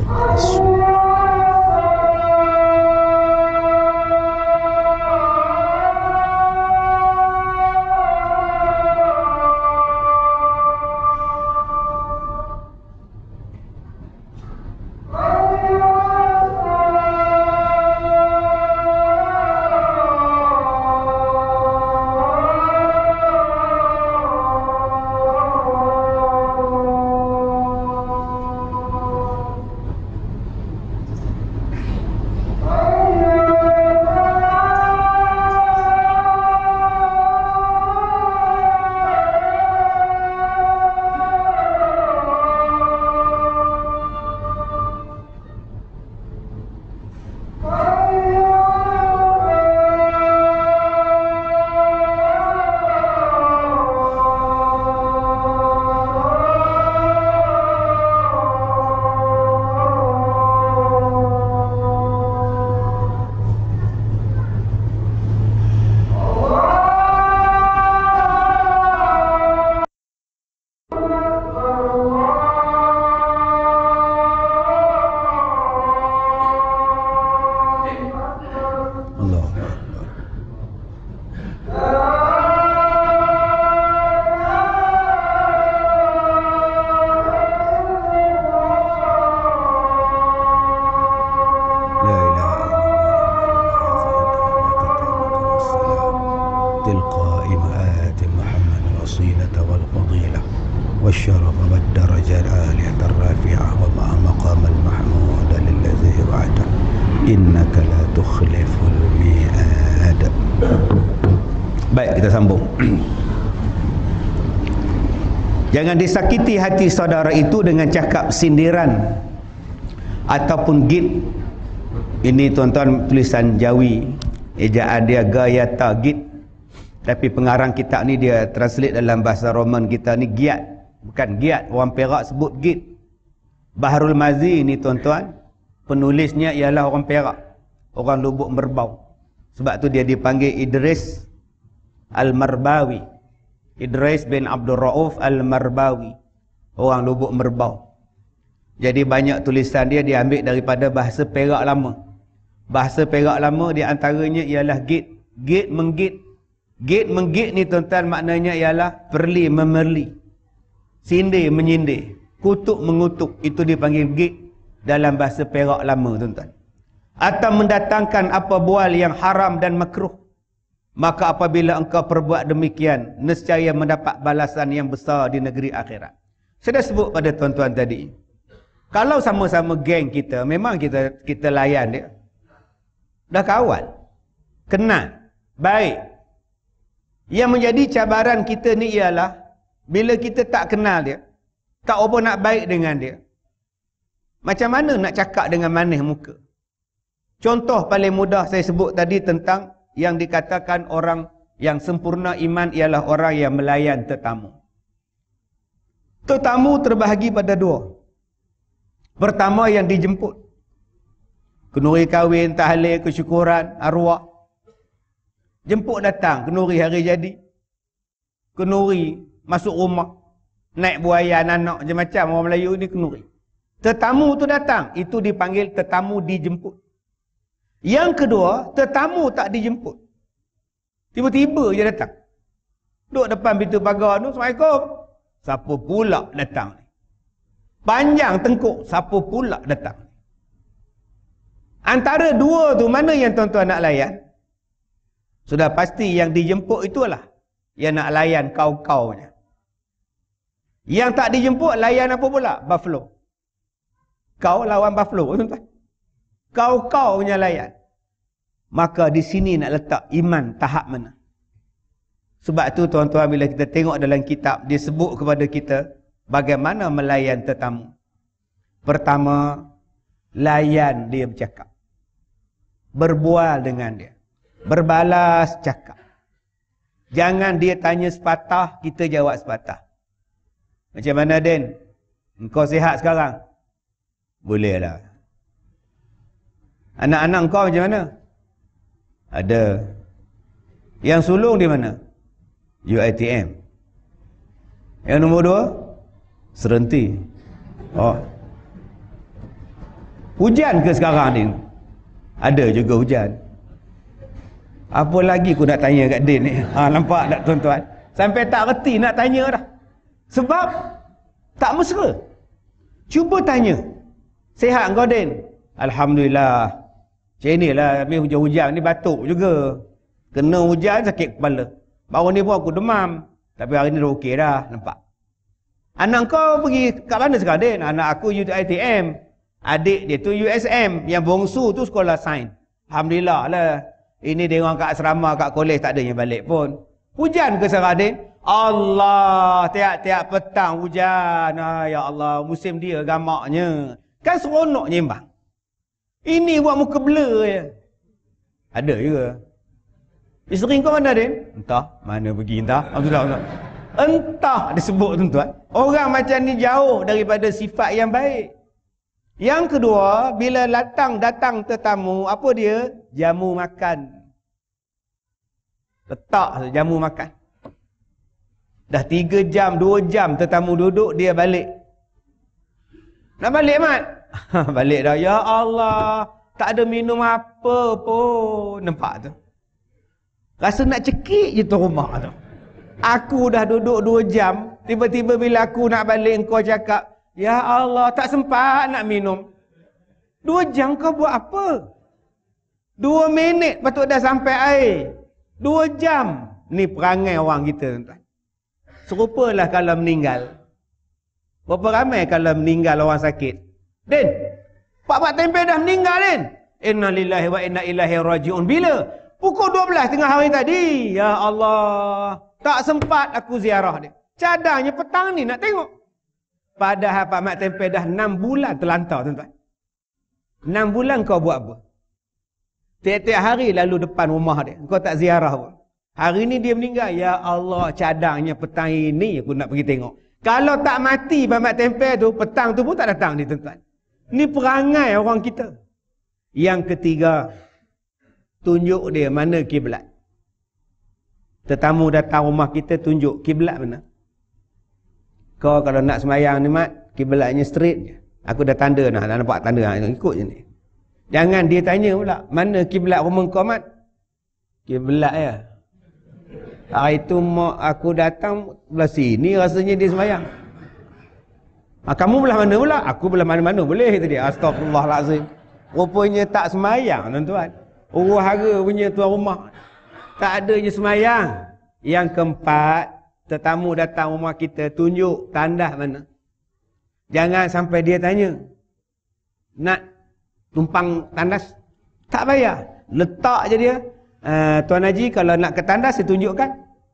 B: والشرف والدرجة العالية الرافعة والله مقام المحمود للذي وعده إنك لا تخلف الميعاد.
A: Baik, kita sambung. Jangan disakiti hati saudara itu dengan cakap sindiran ataupun git. Ini tuan-tuan tulisan Jawi, ejaan dia gayata git. Tapi pengarang kitab ni dia translate dalam bahasa Roman kita ni giat. Bukan giat, orang Perak sebut git. Bahrul Mazi ni tuan-tuan, penulisnya ialah orang Perak, orang Lubuk Merbau. Sebab tu dia dipanggil Idris Al-Marbawi. Idris bin Abdul Rauf Al-Marbawi, orang Lubuk Merbau. Jadi banyak tulisan dia diambil daripada bahasa Perak lama. Bahasa Perak lama di antaranya ialah git. Git menggit. Git menggit ni tuan-tuan maknanya ialah perli memerli, sindir menyindir, kutuk mengutuk. Itu dipanggil git dalam bahasa Perak lama tuan-tuan. Atau mendatangkan apa bual yang haram dan makruh. Maka apabila engkau perbuat demikian, nescaya mendapat balasan yang besar di negeri akhirat. Saya dah sebut pada tuan-tuan tadi, kalau sama-sama geng kita, memang kita layan dia. Dah kawan, kenal, baik. Yang menjadi cabaran kita ni ialah bila kita tak kenal dia, tak apa nak baik dengan dia, macam mana nak cakap dengan manis muka? Contoh paling mudah saya sebut tadi tentang yang dikatakan orang yang sempurna iman ialah orang yang melayan tetamu. Tetamu terbahagi pada dua. Pertama yang dijemput. Kenduri kahwin, tahlil, kesyukuran, arwah. Jemput datang, kenduri hari jadi. Kenduri masuk rumah. Naik buaya, anak macam-macam orang Melayu ni kenduri. Tetamu tu datang, itu dipanggil tetamu dijemput. Yang kedua, tetamu tak dijemput. Tiba-tiba je datang. Duduk depan pintu pagar tu, Assalamualaikum. Siapa pula datang ni? Panjang tengkuk, siapa pula datang? Antara dua tu, mana yang tuan-tuan nak layan? Sudah pasti yang dijemput itulah yang nak layan kau-kaunya. Yang tak dijemput layan apa pula? Buffalo. Kau lawan buffalo, tuan-tuan. Kau punya layan. Maka di sini nak letak iman tahap mana. Sebab tu tuan-tuan, bila kita tengok dalam kitab, dia sebut kepada kita bagaimana melayan tetamu. Pertama, layan dia bercakap. Berbual dengan dia. Berbalas cakap. Jangan dia tanya sepatah, kita jawab sepatah. Macam mana, Den? Engkau sihat sekarang? Bolehlah. Anak-anak kau macam mana? Ada. Yang sulung di mana? UiTM. Yang nombor 2? Serenti. Oh. Hujan ke sekarang ni? Ada juga hujan. Apa lagi aku nak tanya kat Din ni? Nampak tak tuan-tuan? Sampai tak reti nak tanya dah. Sebab tak mesra. Cuba tanya. Sihat kau Din? Alhamdulillah. Macam inilah habis hujan-hujan ni batuk juga. Kena hujan sakit kepala. Baru ni pun aku demam. Tapi hari ni dah okey dah. Nampak? Anak kau pergi kat mana sekarang Din? Anak aku UiTM. Adik dia tu USM. Yang bongsu tu sekolah sains. Alhamdulillah lah. Ini dia orang kat asrama, kat kolej tak ada yang balik pun. Hujan ke sekarang Din? Allah, tiap-tiap petang hujan. Ya Allah, musim dia gamaknya. Kan seronok nyembang. Ini buat muka blur je. Ada juga. Isteri kau mana Din? Entah, mana pergi entah. Entah disebut tuan-tuan. Orang macam ni jauh daripada sifat yang baik. Yang kedua, bila datang tetamu, apa dia? Jamu makan. Letak jamu makan. Dah 3 jam, 2 jam tetamu duduk, dia balik. Nak balik Mat? Balik dah. Ya Allah, tak ada minum apa pun. Nampak tu? Rasa nak cekik je tu rumah tu. Aku dah duduk 2 jam, tiba-tiba bila aku nak balik, kau cakap, ya Allah, tak sempat nak minum. 2 jam kau buat apa? 2 minit patut dah sampai air. 2 jam. Ni perangai orang kita tuan-tuan. Serupalah kalau meninggal. Berapa ramai kalau meninggal orang sakit? Din, Pak Mak Tempe dah meninggal Din. Inna lillahi wa inna ilaihi raji'un. Bila? Pukul 12 tengah hari tadi. Ya Allah, tak sempat aku ziarah dia. Cadangnya petang ni nak tengok. Padahal Pak Mak Tempe dah 6 bulan terlantar tuan-tuan. 6 bulan kau buat apa? Tiap-tiap hari lalu depan rumah dia. Kau tak ziarah pun. Hari ni dia meninggal. Ya Allah, cadangnya petang ini aku nak pergi tengok. Kalau tak mati Pak Mak Tempe tu, petang tu pun tak datang ni tuan-tuan. Ni perangai orang kita. Yang ketiga, tunjuk dia mana kiblat. Tetamu datang rumah kita, tunjuk kiblat mana. Kau kalau nak semayang ni Mat, kiblatnya straight je. Aku dah tanda dah nampak tanda, ikut je ni. Jangan dia tanya pula, mana kiblat rumah kau Mat? Kiblat ya. Hari tu mak aku datang belah sini, rasanya dia semayang. Kamu belah mana pula? Aku belah mana-mana boleh tadi. Astagfirullahalazim. Rupanya tak semayang tuan-tuan. Huru-hara punya tuan rumah. Tak adanya semayang. Yang keempat, tetamu datang rumah kita, tunjuk tandas mana. Jangan sampai dia tanya, nak tumpang tandas? Tak payah. Letak je dia. Tuan Haji kalau nak ke tandas, saya tunjukkan.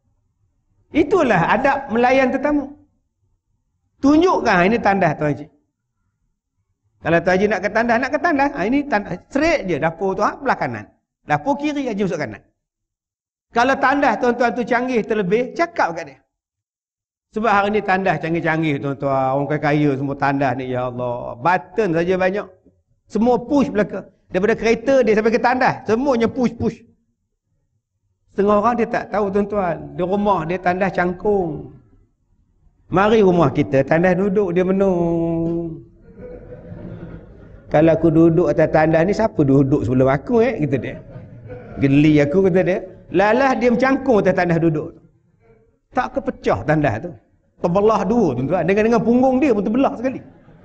A: Itulah adab melayan tetamu. Tunjukkan, ini tandas Tuan Haji. Kalau Tuan Haji nak ke tandas, ini tandas. Straight je, dapur tu belah kanan. Dapur kiri aja masuk kanan. Kalau tandas tuan-tuan tu canggih terlebih, cakap kat dia. Sebab hari ni tandas canggih-canggih tuan-tuan. Orang kaya semua tandas ni, ya Allah. Button saja banyak. Semua push belakang. Daripada kereta dia sampai ke tandas, semuanya push-push. Setengah orang dia tak tahu tuan-tuan. Di rumah dia tandas cangkung. Mari rumah kita, tandas duduk dia menung. Kalau aku duduk atas tandas ni, siapa duduk sebelum aku kata dia. Geli aku kata dia. Lalah dia mencangkung atas tandas duduk. Tak kepecah tandas tu. Terbelah dua tuan-tuan. Dengan punggung dia pun terbelah sekali.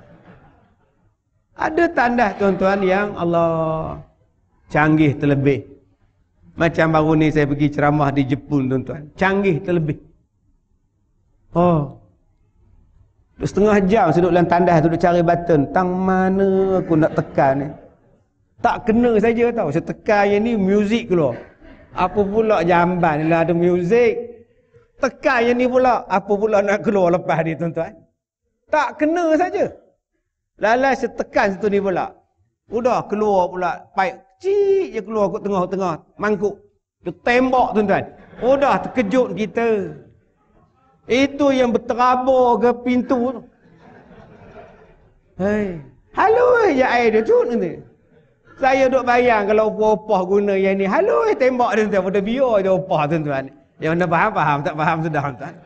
A: Ada tandas tuan-tuan yang Allah canggih terlebih. Macam baru ni saya pergi ceramah di Jepun tuan-tuan. Canggih terlebih. Setengah jam saya duduk dalam tandas tu, duduk cari button. Tang mana aku nak tekan ni. Tak kena saja tau. Saya tekan yang ni muzik keluar. Apa pula jamban lah ada muzik. Tekan yang ni pula. Apa pula nak keluar lepas ni tuan-tuan. Tak kena saja. Lalai saya tekan situ ni pula. Udah keluar pula pipe. Cik je keluar kat tengah-tengah. Mangkuk. Dia tembak tuan-tuan. Udah terkejut kita. Itu yang berterabur ke pintu tu. Hei. Halo ya air dia cut nanti. Saya duk bayang kalau opah guna yang ni. Halo tembak dia tuan-tuan. Pada biar dia opah tuan-tuan. Yang mana faham, tak faham sudah tuan-tuan.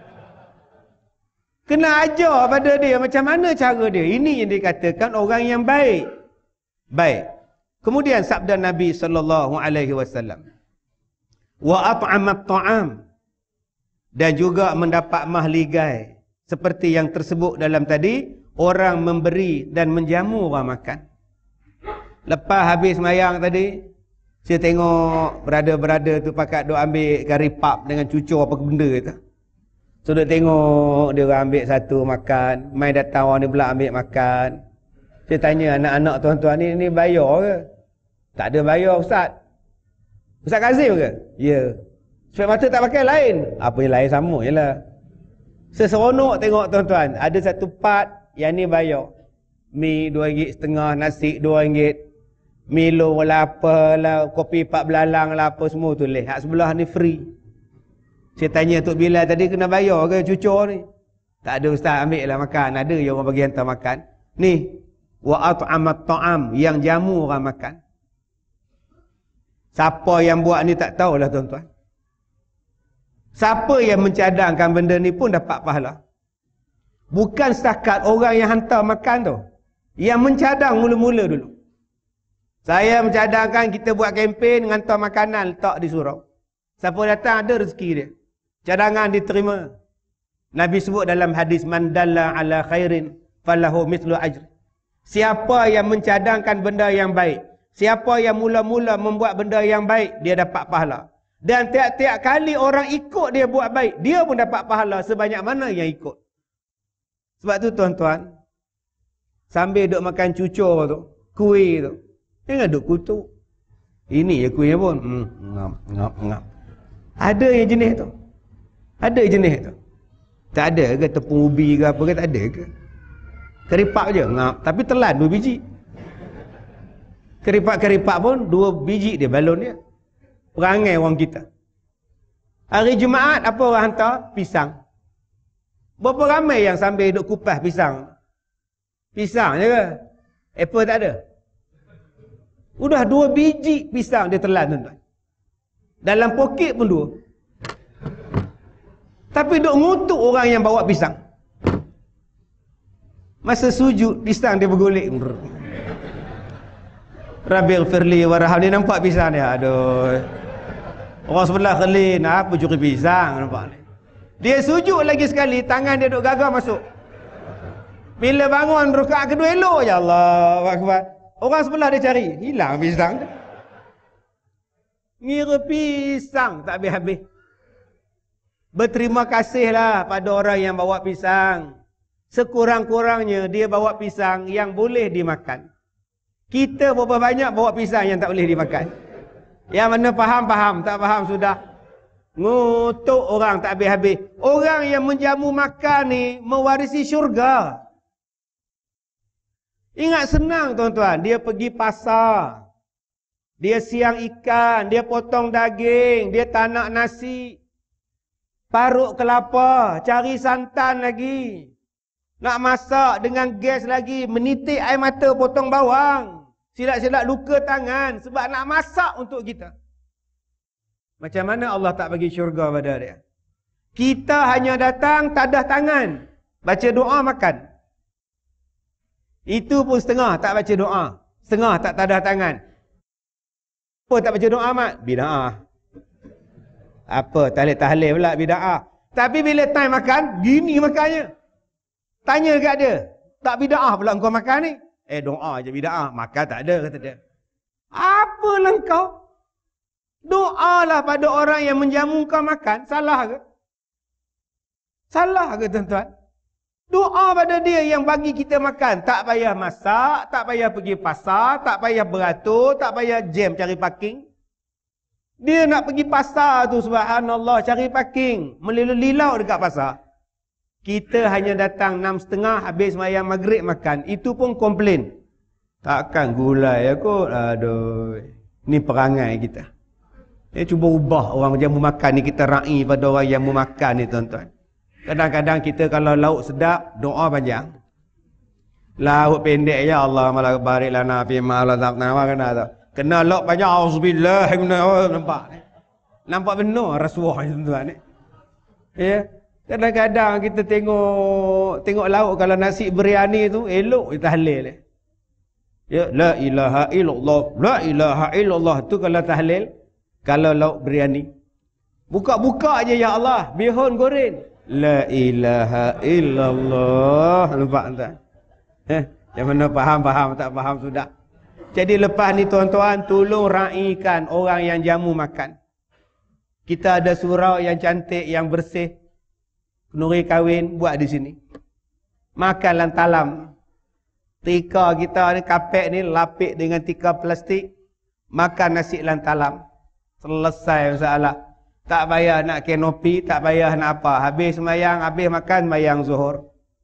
A: Kena ajar pada dia macam mana cara dia. Ini yang dikatakan orang yang baik. Baik. Kemudian sabda Nabi SAW. Wa at'amat ta'am. Dan juga mendapat mahligai. Seperti yang tersebut dalam tadi. Orang memberi dan menjamu orang makan. Lepas habis mayang tadi, saya tengok berada-berada tu pakat duk ambil kari pap dengan cucur apa benda tu. So duk tengok dia orang ambil satu makan, mai datang orang ni pula ambil makan. Saya tanya anak-anak tuan-tuan ni bayar ke? Tak ada bayar Ustaz. Ustaz Kazim ke? Ya. Sebab mata tak pakai lain. Apa yang lain sama je lah. Seseronok tengok tuan-tuan. Ada satu part yang ni bayar. Mi RM2.5, nasi RM2. Milo lah apalah, kopi 4 belalang lah apa semua tulis. Hak sebelah ni free. Saya tanya Tok Bilal tadi kena bayar ke cucur ni? Tak ada Ustaz, ambil lah makan. Ada yang orang bagi hantar makan. Ni, wa at'amat ta'am, yang jamu orang makan. Siapa yang buat ni tak tahulah tuan-tuan. Siapa yang mencadangkan benda ni pun dapat pahala. Bukan setakat orang yang hantar makan tu. Yang mencadang mula-mula dulu. Saya mencadangkan kita buat kempen hantar makanan letak di surau. Siapa datang ada rezeki dia. Cadangan diterima. Nabi sebut dalam hadis man dalla ala khairin falahu mithlu ajr. Siapa yang mencadangkan benda yang baik, siapa yang mula-mula membuat benda yang baik, dia dapat pahala. Dan tiap-tiap kali orang ikut dia buat baik, dia pun dapat pahala sebanyak mana yang ikut. Sebab tu tuan-tuan, sambil duk makan cucur tu, kuih tu, jangan duk kutuk. Ini je kuihnya pun. Ngap. Ada yang jenis tu. Ada jenis tu. Tak ada ke tepung ubi ke apa ke, tak ada ke. Keripap je, ngap. Tapi telan 2 biji. Keripap-keripap pun 2 biji dia balon dia. Perangai orang kita. Hari Jumaat apa orang hantar? Pisang. Berapa ramai yang sambil duk kupas pisang? Pisang je ke? Apple tak ada? Udah 2 biji pisang dia telan tuan-tuan. Dalam poket pun 2. Tapi duk ngutuk orang yang bawa pisang. Masa sujud, pisang dia bergolek. Rabbil firli warham, dia nampak pisang dia. Aduh. Orang sebelah kelin, apa curi pisang nampak ni. Dia sujud lagi sekali, tangan dia duk gagah masuk. Bila bangun rakaat kedua elok je, Allahu Akbar. Orang sebelah dia cari, hilang pisang dia. Ngira pisang tak habis-habis. Berterima kasihlah pada orang yang bawa pisang. Sekurang-kurangnya dia bawa pisang yang boleh dimakan. Kita berapa banyak bawa pisang yang tak boleh dimakan? Yang mana faham-faham, tak faham sudah. Ngutuk orang tak habis-habis. Orang yang menjamu makan ni mewarisi syurga. Ingat senang tuan-tuan, dia pergi pasar. Dia siang ikan, dia potong daging, dia tanak nasi. Parut kelapa, cari santan lagi. Nak masak dengan gas lagi, menitik air mata potong bawang. Silap-silap luka tangan sebab nak masak untuk kita. Macam mana Allah tak bagi syurga pada dia? Kita hanya datang tadah tangan, baca doa makan. Itu pun setengah tak baca doa, setengah tak tadah tangan. Apa tak baca doa mat? Bid'ah. Apa tahlil-tahlil pula bid'ah. Tapi bila time makan, gini makannya. Tanya dekat dia, tak bid'ah pula engkau makan ni? Doa je bid'ah, makan tak ada kata dia. Apalah engkau? Doalah pada orang yang menjamu kau makan, salah ke? Salah ke tuan-tuan? Doa pada dia yang bagi kita makan, tak payah masak, tak payah pergi pasar, tak payah beratur, tak payah jam cari parking. Dia nak pergi pasar tu, subhanallah, cari parking, melilau dekat pasar. Kita hanya datang 6.30 habis sembahyang maghrib makan. Itu pun komplain. Takkan gulai aku. Aduh. Ni perangai kita. Cuba ubah orang jamu makan ni, kita ra'i pada orang yang mau makan ni tuan-tuan. Kadang-kadang kita kalau lauk sedap, doa panjang. Lauk pendek ya Allah malah barik lana fi ma la taqna wa kana tu. Kena lauk panjang auzubillah nampak ni. Nampak benar rasuah ni tuan-tuan ni. Ya. Kadang-kadang kita tengok lauk kalau nasi biryani tu elok tahlil. Ya, la ilaha illallah, la ilaha illallah tu kalau tahlil, kalau lauk biryani. Buka-buka aja ya Allah, bihun goreng. La ilaha illallah. Nampak tak? Yang mana faham, tak faham sudah. Jadi lepas ni tuan-tuan, tolong raikan orang yang jamu makan. Kita ada surau yang cantik, yang bersih. Kenduri kahwin, buat di sini. Makan lantalam. Tika kita ni, kapek ni, lapik dengan tika plastik. Makan nasi lantalam. Selesai masalah. Tak payah nak kenopi, tak payah nak apa. Habis semayang, habis makan, semayang zuhur.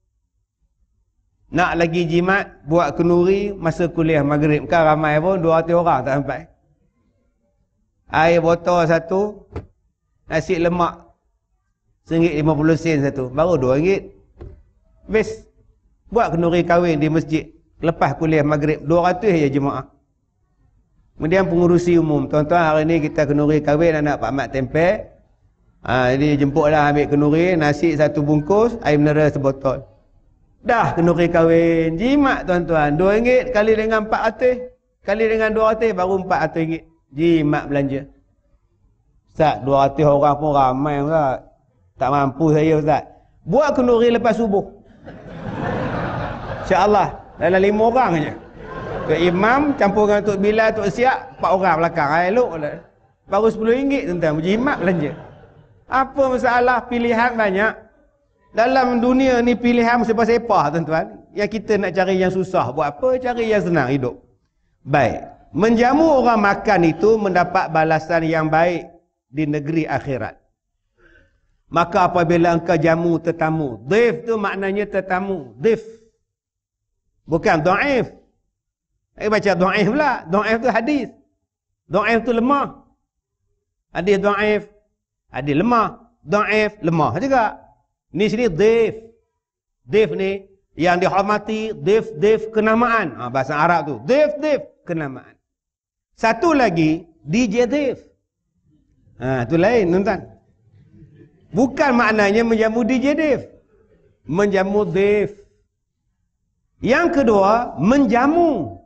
A: Nak lagi jimat, buat kenduri masa kuliah maghrib. Kan ramai pun 200 orang tak sampai. Air botol satu, nasi lemak RM1.50 satu. Baru RM2. Habis. Buat kenduri kahwin di masjid. Lepas kuliah maghrib. 200 je jemaah. Kemudian pengurusi umum. Tuan-tuan, hari ni kita kenduri kahwin anak Pak Mat Tempel. Jadi jemputlah ambil kenduri. Nasi satu bungkus. Air mineral sebotol. Dah kenduri kahwin. Jimat tuan-tuan. RM2 kali dengan 400. Kali dengan 200 baru RM400. Jimat belanja. Ustaz, 200 orang pun ramai Ustaz. Tak mampu saya Ustaz. Buat kenduri lepas subuh. InsyaAllah. Dalam 5 orang je. Tok Imam campur dengan Tok Bilal, Tok Siap, 4 orang belakang. Elok lah. Baru RM10 tuan-tuan. Berjimat belanja. Apa masalah? Pilihan banyak. Dalam dunia ni pilihan sepah-sepah tuan-tuan. Yang kita nak cari yang susah. Buat apa? Cari yang senang hidup. Baik. Menjamu orang makan itu mendapat balasan yang baik di negeri akhirat. Maka apabila engkau jamu tetamu. Dhaif tu maknanya tetamu. Dhaif. Bukan dhaif. Baca dhaif pula. Dhaif tu hadis. Dhaif tu lemah. Hadis dhaif. Hadis lemah. Dhaif lemah juga. Ni sini dhaif. Dhaif ni yang dihormati, dhaif kenamaan. Bahasa Arab tu. Dhaif kenamaan. Satu lagi DJ dhaif. Tu lain tuan-tuan. Bukan maknanya menjamu DJ dhaif. Menjamu dhaif. Yang kedua, menjamu.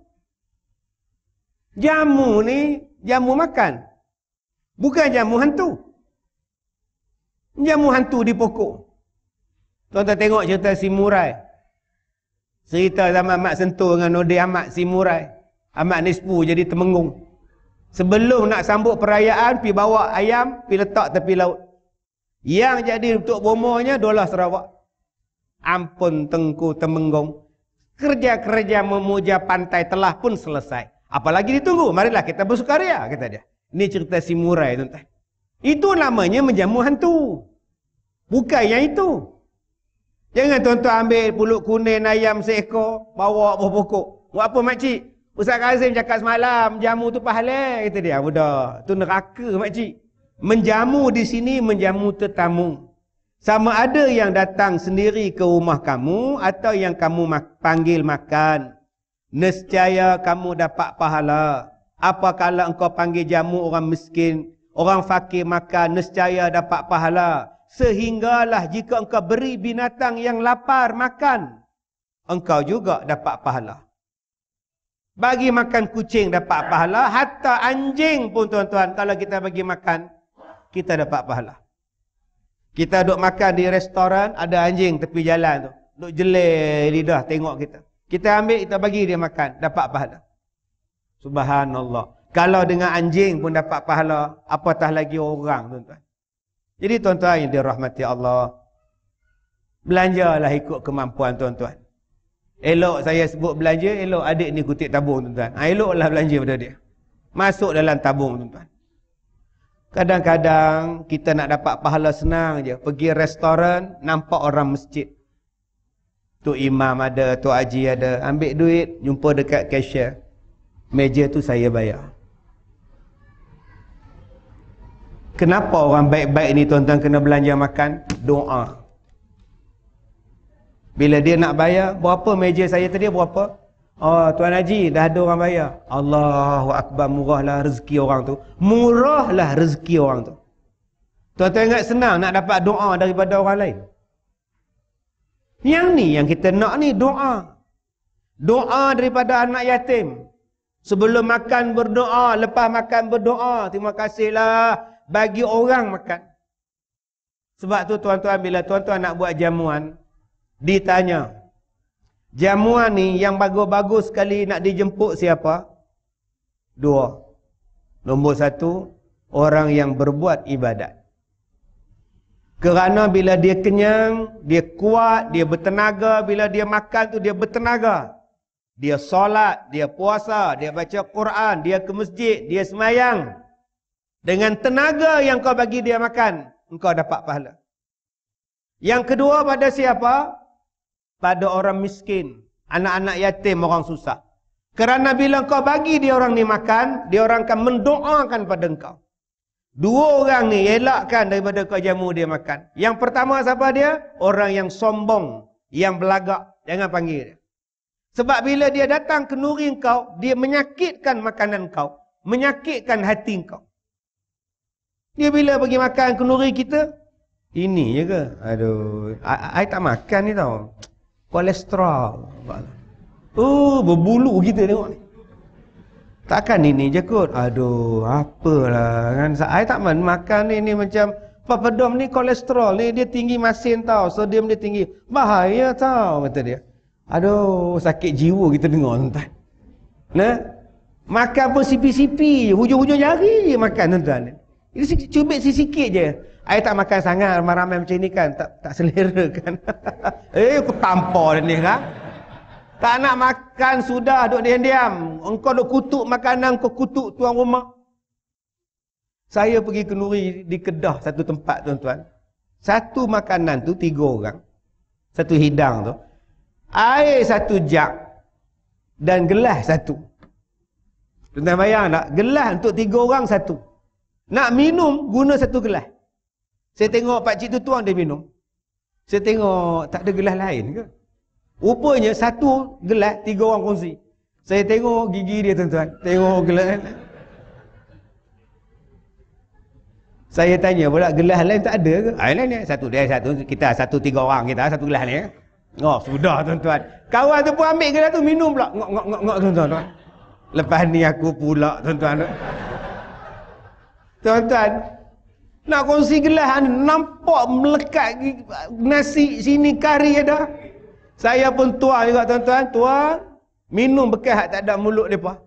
A: Jamu ni, jamu makan. Bukan jamu hantu. Jamu hantu di pokok. Tuan-tuan tengok cerita si Murai. Cerita zaman Mak Sentuh dengan Nodi Ahmad si Murai. Ahmad Nispu jadi temenggung. Sebelum nak sambut perayaan, pi bawa ayam, pi letak tepi laut. Yang jadi untuk bomonya dolar Sarawak. Ampun Tengku Temenggung. Kerja-kerja memuja pantai telah pun selesai. Apalagi ditunggu? Marilah kita bersukaria, kata dia. Ini cerita si Murai, tuan-tuan. Itu namanya menjamu hantu. Bukan yang itu. Jangan tuan-tuan ambil pulut kuning ayam seekor, bawa bawah pokok. Buat apa makcik? Ustaz Kazim cakap semalam, jamu tu pahala, kata dia. Budak, tu neraka makcik. Menjamu di sini, menjamu tetamu. Sama ada yang datang sendiri ke rumah kamu atau yang kamu panggil makan. Nescaya kamu dapat pahala. Apakala engkau panggil jamu orang miskin, orang fakir makan, nescaya dapat pahala. Sehinggalah jika engkau beri binatang yang lapar makan, engkau juga dapat pahala. Bagi makan kucing dapat pahala, hatta anjing pun tuan-tuan, kalau kita bagi makan, kita dapat pahala. Kita duduk makan di restoran, ada anjing tepi jalan tu. Duduk jelek lidah tengok kita. Kita ambil, kita bagi dia makan. Dapat pahala. Subhanallah. Kalau dengan anjing pun dapat pahala, apatah lagi orang tuan-tuan. Jadi tuan-tuan yang dirahmati Allah, belanjalah ikut kemampuan tuan-tuan. Elok saya sebut belanja, elok adik ni kutip tabung tuan-tuan. Eloklah belanja pada dia. Masuk dalam tabung tuan-tuan. Kadang-kadang kita nak dapat pahala senang je. Pergi restoran, nampak orang masjid. Tok Imam ada, Tok Haji ada. Ambil duit, jumpa dekat cashier. Meja tu saya bayar. Kenapa orang baik-baik ni tuan-tuan kena belanja makan? Doa. Bila dia nak bayar, berapa meja saya tadi, berapa? Oh, Tuan Haji, dah ada orang bayar. Allahu Akbar, murahlah rezeki orang tu. Murahlah rezeki orang tu. Tuan-tuan ingat senang nak dapat doa daripada orang lain. Yang ni yang kita nak ni, doa. Doa daripada anak yatim. Sebelum makan berdoa, lepas makan berdoa. Terima kasihlah bagi orang makan. Sebab tu tuan-tuan, bila tuan-tuan nak buat jamuan, ditanya, jamuan ni yang bagus-bagus sekali nak dijemput siapa? 2. Nombor 1, orang yang berbuat ibadat. Kerana bila dia kenyang, dia kuat, dia bertenaga. Bila dia makan tu dia bertenaga. Dia solat, dia puasa, dia baca Quran, dia ke masjid, dia semayang. Dengan tenaga yang kau bagi dia makan, engkau dapat pahala. Yang kedua pada siapa? Pada orang miskin, anak-anak yatim, orang susah. Kerana bila engkau bagi dia orang ni makan, dia orang akan mendoakan pada engkau. 2 orang ni elakkan daripada kau jamu dia makan. Yang pertama siapa dia? Orang yang sombong, yang belagak. Jangan panggil dia. Sebab bila dia datang ke nuri kau, dia menyakitkan makanan kau, menyakitkan hati kau. Dia bila bagi makan ke nuri kita, ini je ke? Aduh, I tak makan ni tau. Kolesterol. Berbulu kita tengok ni. Takkan ini je kot. Aduh, apalah kan. I tak makan ni macam papadom ni kolesterol ni dia tinggi masin tau. Sodium dia tinggi. Bahaya tau, kata dia. Aduh, sakit jiwa kita dengar tuan-tuan. Nah, makan pun sipi-sipi, hujung-hujung jari je makan tuan-tuan. Ini cubit sikit je. I tak makan sangat, ramai-ramai macam ni kan, tak selera kan. Aku tampar dia ni kan. Tak nak makan sudah, duduk diam-diam. Engkau duk kutuk makanan, kau kutuk tuan rumah. Saya pergi ke Nuri di Kedah, satu tempat tuan-tuan. Satu makanan tu 3 orang. Satu hidang tu. Air 1 jug dan gelas 1. Tuan-tuan bayang tak? Gelas untuk 3 orang 1. Nak minum guna 1 gelas. Saya tengok pakcik tu tuang dia minum. Saya tengok tak ada gelas lain ke? Rupanya 1 gelas 3 orang kongsi. Saya tengok gigi dia tuan-tuan. Tengok gelas. Saya tanya pula gelas lain tak ada ke? Lain ni satu dia satu kita 1 3 orang kita 1 gelas ni. Oh, sudah tuan-tuan. Kawan tu pun ambil gelas tu minum pula. Ngok tuan-tuan. Lepas ni aku pula tuan-tuan. Tuan-tuan, nak kongsi gelas nampak melekat nasi sini kari ada. Saya pun tuang juga tuan-tuan, tuang minum bekas tak ada mulut depa.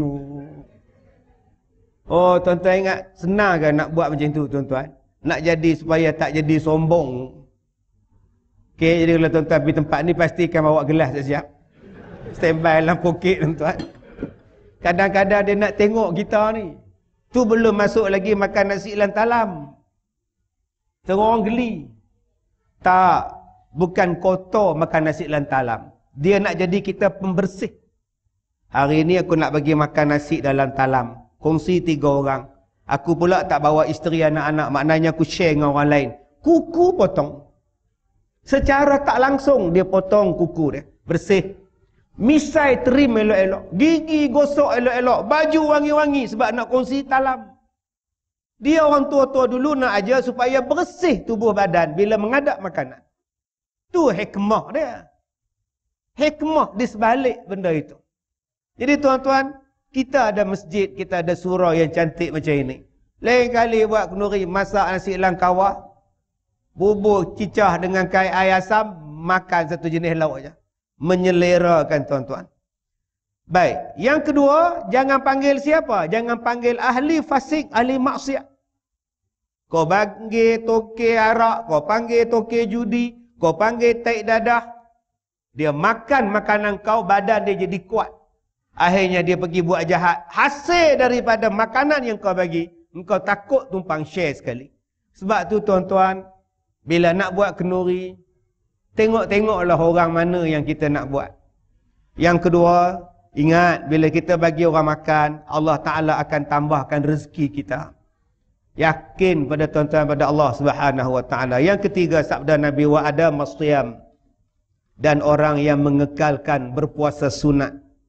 A: Oh, tuan-tuan ingat senang ke nak buat macam tu tuan-tuan? Nak jadi supaya tak jadi sombong. Okey, jadi kalau tuan-tuan pergi tempat ni pastikan bawa gelas siap. Standby dalam poket tuan-tuan. Kadang-kadang dia nak tengok kita ni. Tu belum masuk lagi makan nasi lantalam. Terus orang geli. Tak, bukan kotor makan nasi lantalam. Dia nak jadi kita pembersih. Hari ni aku nak bagi makan nasi dalam talam. Kongsi 3 orang. Aku pula tak bawa isteri anak-anak. Maknanya aku share dengan orang lain. Kuku potong. Secara tak langsung dia potong kuku dia. Bersih. Misai trim elok-elok. Gigi gosok elok-elok. Baju wangi-wangi sebab nak kongsi talam. Dia orang tua-tua dulu nak ajar supaya bersih tubuh badan bila menghadap makanan. Tu hikmah dia. Hikmah di sebalik benda itu. Jadi tuan-tuan, kita ada masjid, kita ada surau yang cantik macam ini. Lain kali buat kenduri, masak nasi langkawa, bubur cicah dengan kai air asam, makan satu jenis lauk saja. Menyelerakan tuan-tuan. Baik, yang kedua, jangan panggil siapa? Jangan panggil ahli fasik, ahli maksiat. Kau panggil tokek arak, kau panggil tokek judi, kau panggil taik dadah. Dia makan makanan kau, badan dia jadi kuat. Akhirnya dia pergi buat jahat. Hasil daripada makanan yang kau bagi, engkau takut tumpang share sekali. Sebab tu tuan-tuan, bila nak buat kenduri, tengok-tengoklah orang mana yang kita nak buat. Yang kedua, ingat bila kita bagi orang makan, Allah Ta'ala akan tambahkan rezeki kita. Yakin pada tuan-tuan pada Allah Subhanahu Wa Ta'ala. Yang ketiga, sabda Nabi wa ada masiyam. Dan orang yang mengekalkan berpuasa sunat.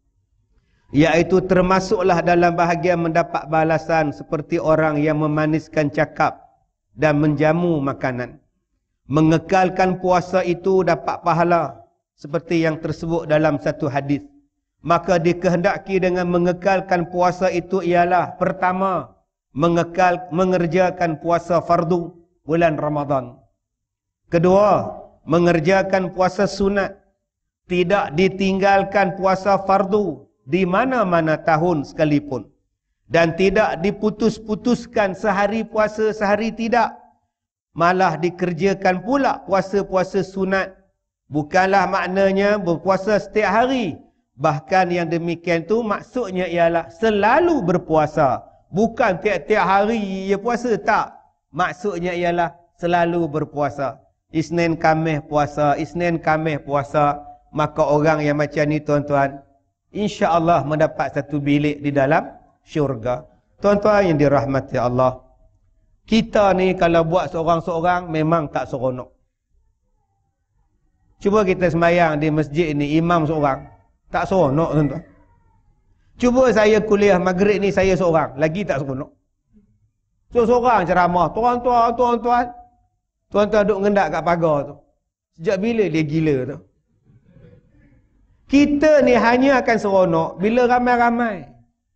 A: Iaitu termasuklah dalam bahagian mendapat balasan seperti orang yang memaniskan cakap dan menjamu makanan. Mengekalkan puasa itu dapat pahala seperti yang tersebut dalam satu hadis. maka dikehendaki dengan mengekalkan puasa itu ialah pertama, mengerjakan puasa fardu bulan Ramadan. Kedua, mengerjakan puasa sunat. Tidak ditinggalkan puasa fardu di mana-mana tahun sekalipun. Dan tidak diputus-putuskan sehari puasa, sehari tidak. Malah dikerjakan pula puasa-puasa sunat. Bukanlah maknanya berpuasa setiap hari. Bahkan yang demikian tu maksudnya ialah selalu berpuasa. Bukan tiap-tiap hari ia puasa, tak. Maksudnya ialah selalu berpuasa. Isnin Khamis puasa, Isnin Khamis puasa. Maka orang yang macam ni tuan-tuan, insya-Allah mendapat satu bilik di dalam syurga. Tuan-tuan yang dirahmati Allah, kita ni kalau buat seorang-seorang memang tak seronok. Cuba kita sembahyang di masjid ni, imam seorang, tak seronok tuan-tuan. Cuba saya kuliah maghrib ni saya seorang, lagi tak seronok. Seorang ceramah, tuan-tuan, tuan-tuan duk ngendak kat pagar tu. Sejak bila dia gila tu? Kita ni hanya akan seronok bila ramai-ramai.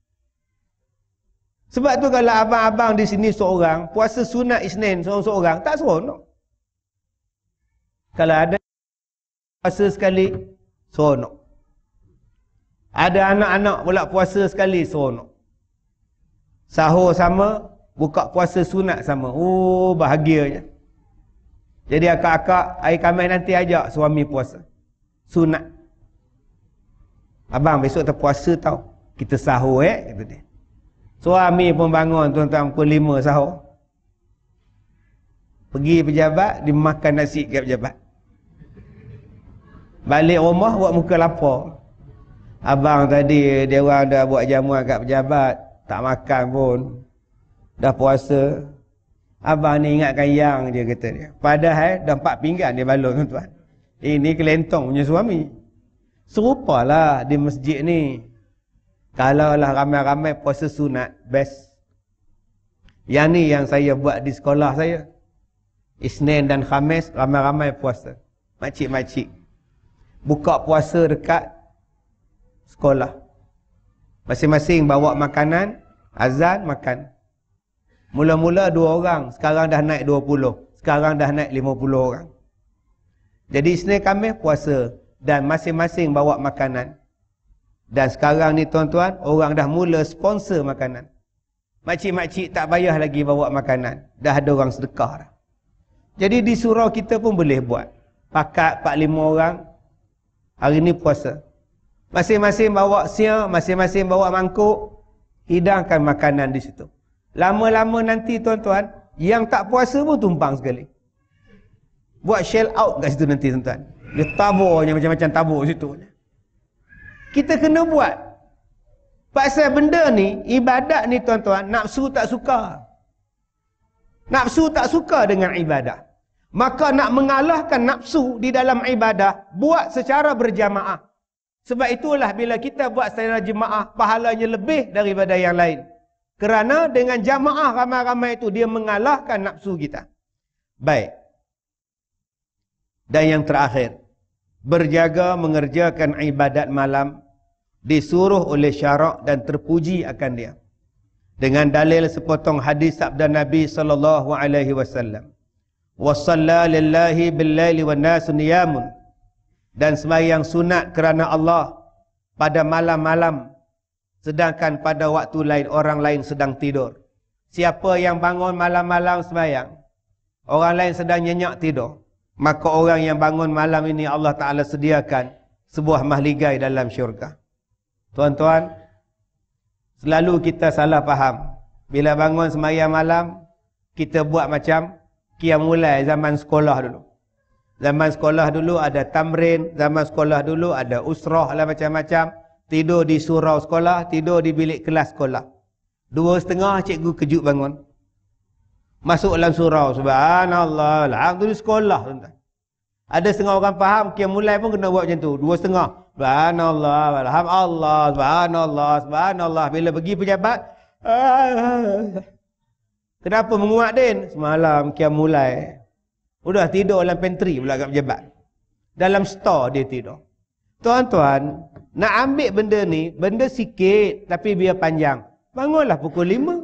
A: Sebab tu kalau abang-abang di sini seorang, puasa sunat Isnin seorang-seorang, tak seronok. Kalau ada puasa sekali, seronok. Ada anak-anak pula puasa sekali, seronok. Sahur sama, buka puasa sunat sama. Oh, bahagianya. Jadi akak-akak, hari Khamis nanti ajak suami puasa sunat. Abang besok terpuasa tau, kita sahur kata dia. Suami pun bangun tuan-tuan pukul 5 sahur. Pergi pejabat, dimakan nasi kat pejabat. Balik rumah buat muka lapar. Abang tadi dia orang dah buat jamuan kat pejabat, tak makan pun. Dah puasa. Abang ni ingatkan yang je kata dia. Padahal dah 4 pinggan dia balon tuan-tuan. Ini kelentong punya suami. Serupalah di masjid ni. Kalaulah ramai-ramai puasa sunat, best. Yang ni yang saya buat di sekolah saya. Isnin dan Khamis, ramai-ramai puasa. Makcik-makcik. Buka puasa dekat sekolah. Masing-masing bawa makanan, azan, makan. Mula-mula 2 orang, sekarang dah naik 20. Sekarang dah naik 50 orang. Jadi Isnin Khamis puasa. Dan masing-masing bawa makanan. Dan sekarang ni tuan-tuan, orang dah mula sponsor makanan. Makcik-makcik tak payah lagi bawa makanan. Dah ada orang sedekah dah. Jadi di surau kita pun boleh buat. Pakat 4-5 orang, hari ni puasa. Masing-masing bawa siang, masing-masing bawa mangkuk, hidangkan makanan di situ. Lama-lama nanti tuan-tuan, yang tak puasa pun tumpang sekali. Buat shell out kat situ nanti tuan-tuan. Dia taburnya macam-macam tabur situ. Kita kena buat. Pasal benda ni, ibadat ni tuan-tuan, nafsu tak suka. Nafsu tak suka dengan ibadah. Maka nak mengalahkan nafsu di dalam ibadah, buat secara berjamaah. Sebab itulah bila kita buat secara jemaah, pahalanya lebih daripada yang lain. Kerana dengan jamaah ramai-ramai itu, dia mengalahkan nafsu kita. Baik. Dan yang terakhir, berjaga mengerjakan ibadat malam, disuruh oleh syarak dan terpuji akan dia. Dengan dalil sepotong hadis sabda Nabi SAW. وَصَلَّى لِلَّهِ بِاللَّيْلِ وَالنَّاسُ نِيَامٌ. Dan sembahyang sunat kerana Allah pada malam-malam, sedangkan pada waktu lain orang lain sedang tidur. Siapa yang bangun malam-malam sembahyang, orang lain sedang nyenyak tidur, maka orang yang bangun malam ini Allah Ta'ala sediakan sebuah mahligai dalam syurga. Tuan-tuan, selalu kita salah faham. Bila bangun sembahyang malam, kita buat macam qiyamul zaman sekolah dulu. Zaman sekolah dulu ada tamrin, zaman sekolah dulu ada usrah lah macam-macam. Tidur di surau sekolah, tidur di bilik kelas sekolah. 2:30 cikgu kejut bangun. Masuk dalam surau, subhanallah, alhamdulillah sekolah tuan-tuan. Ada setengah orang faham qiyamul pun kena buat macam tu. 2:30. Subhanallah, alhamdulillah, subhanallah, subhanallah. Bila pergi pejabat, kenapa menguat Din? Semalam qiyamul. Udah tidur dalam pantry pula kat pejabat. Dalam store dia tidur. Tuan-tuan, nak ambil benda ni, benda sikit tapi biar panjang. Bangunlah pukul 5.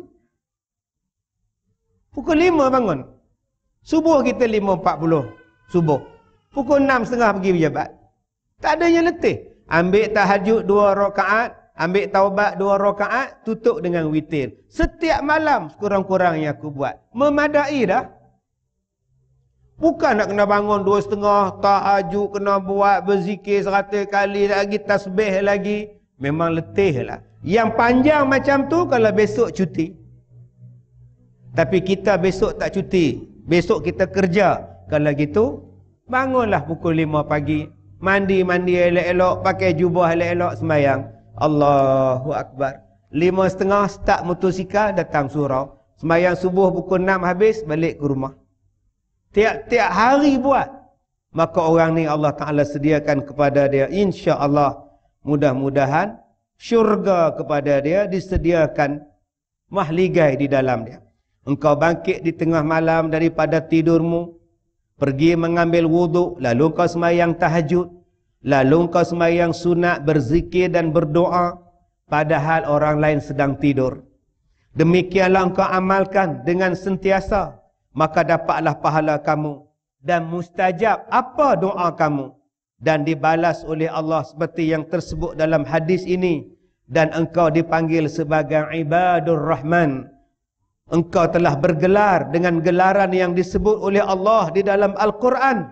A: Pukul 5 bangun. Subuh kita 5.40. Subuh. Pukul 6.30 pergi pejabat. Tak ada yang letih. Ambil tahajud 2 rakaat, ambil taubat 2 rakaat, tutup dengan witir. Setiap malam sekurang-kurangnya aku buat. Memadai dah. Bukan nak kena bangun 2.30, tahajud kena buat, berzikir 100 kali lagi, tasbih lagi. Memang letih lah. Yang panjang macam tu kalau besok cuti. Tapi kita besok tak cuti. Besok kita kerja. Kalau gitu, bangunlah pukul 5 pagi. Mandi elok-elok, pakai jubah elok-elok, sembahyang. Allahu Akbar. 5.30 start motosikal, datang surau. Sembahyang subuh pukul 6 habis, balik ke rumah. Tiap-tiap hari buat. Maka orang ni Allah Ta'ala sediakan kepada dia, insya-Allah, mudah-mudahan syurga kepada dia disediakan mahligai di dalam dia. Engkau bangkit di tengah malam daripada tidurmu, pergi mengambil wuduk, lalu kau sembahyang tahajud, lalu kau sembahyang sunat, berzikir dan berdoa, padahal orang lain sedang tidur. Demikianlah engkau amalkan dengan sentiasa, maka dapatlah pahala kamu dan mustajab apa doa kamu dan dibalas oleh Allah seperti yang tersebut dalam hadis ini, dan engkau dipanggil sebagai ibadur rahman. Engkau telah bergelar dengan gelaran yang disebut oleh Allah di dalam Al-Quran.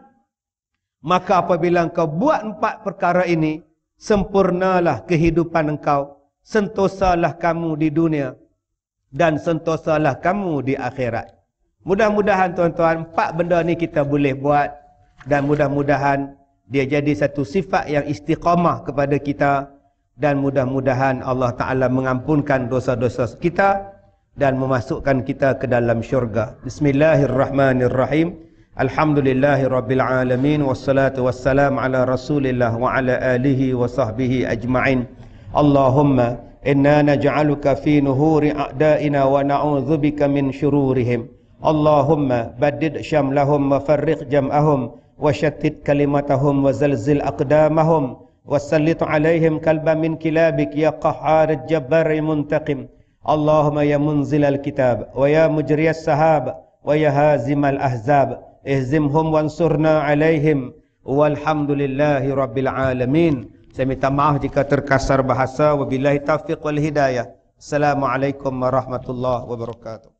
A: Maka apabila engkau buat 4 perkara ini, sempurnalah kehidupan engkau, sentosalah kamu di dunia dan sentosalah kamu di akhirat. Mudah-mudahan tuan-tuan 4 benda ni kita boleh buat, dan mudah-mudahan dia jadi satu sifat yang istiqamah kepada kita, dan mudah-mudahan Allah Ta'ala mengampunkan dosa-dosa kita dan memasukkan kita ke dalam syurga. Bismillahirrahmanirrahim. Alhamdulillahirabbil alamin, wassalatu wassalam ala Rasulillah wa ala alihi wa sahbihi ajma'in. Allahumma inna naj'aluka fi nuhuri a'daina wa na'udzubika min syururihim. Allahumma baddid syamlahum wa farriq jam'ahum wa shattit kalimatahum wa zalzil aqdamahum wa sallit alaihim kalban min kilabik ya qahhar jabbar muntaqim. Allahumma ya munzilal kitab wa ya mujriyas sahab wa ya hazimal ahzab ihzimhum wansurna alaihim walhamdulillahi rabbil alamin. Saya minta maaf jika terkasar bahasa. Wabillahi taufiq wal hidayah. Assalamualaikum warahmatullahi wabarakatuh.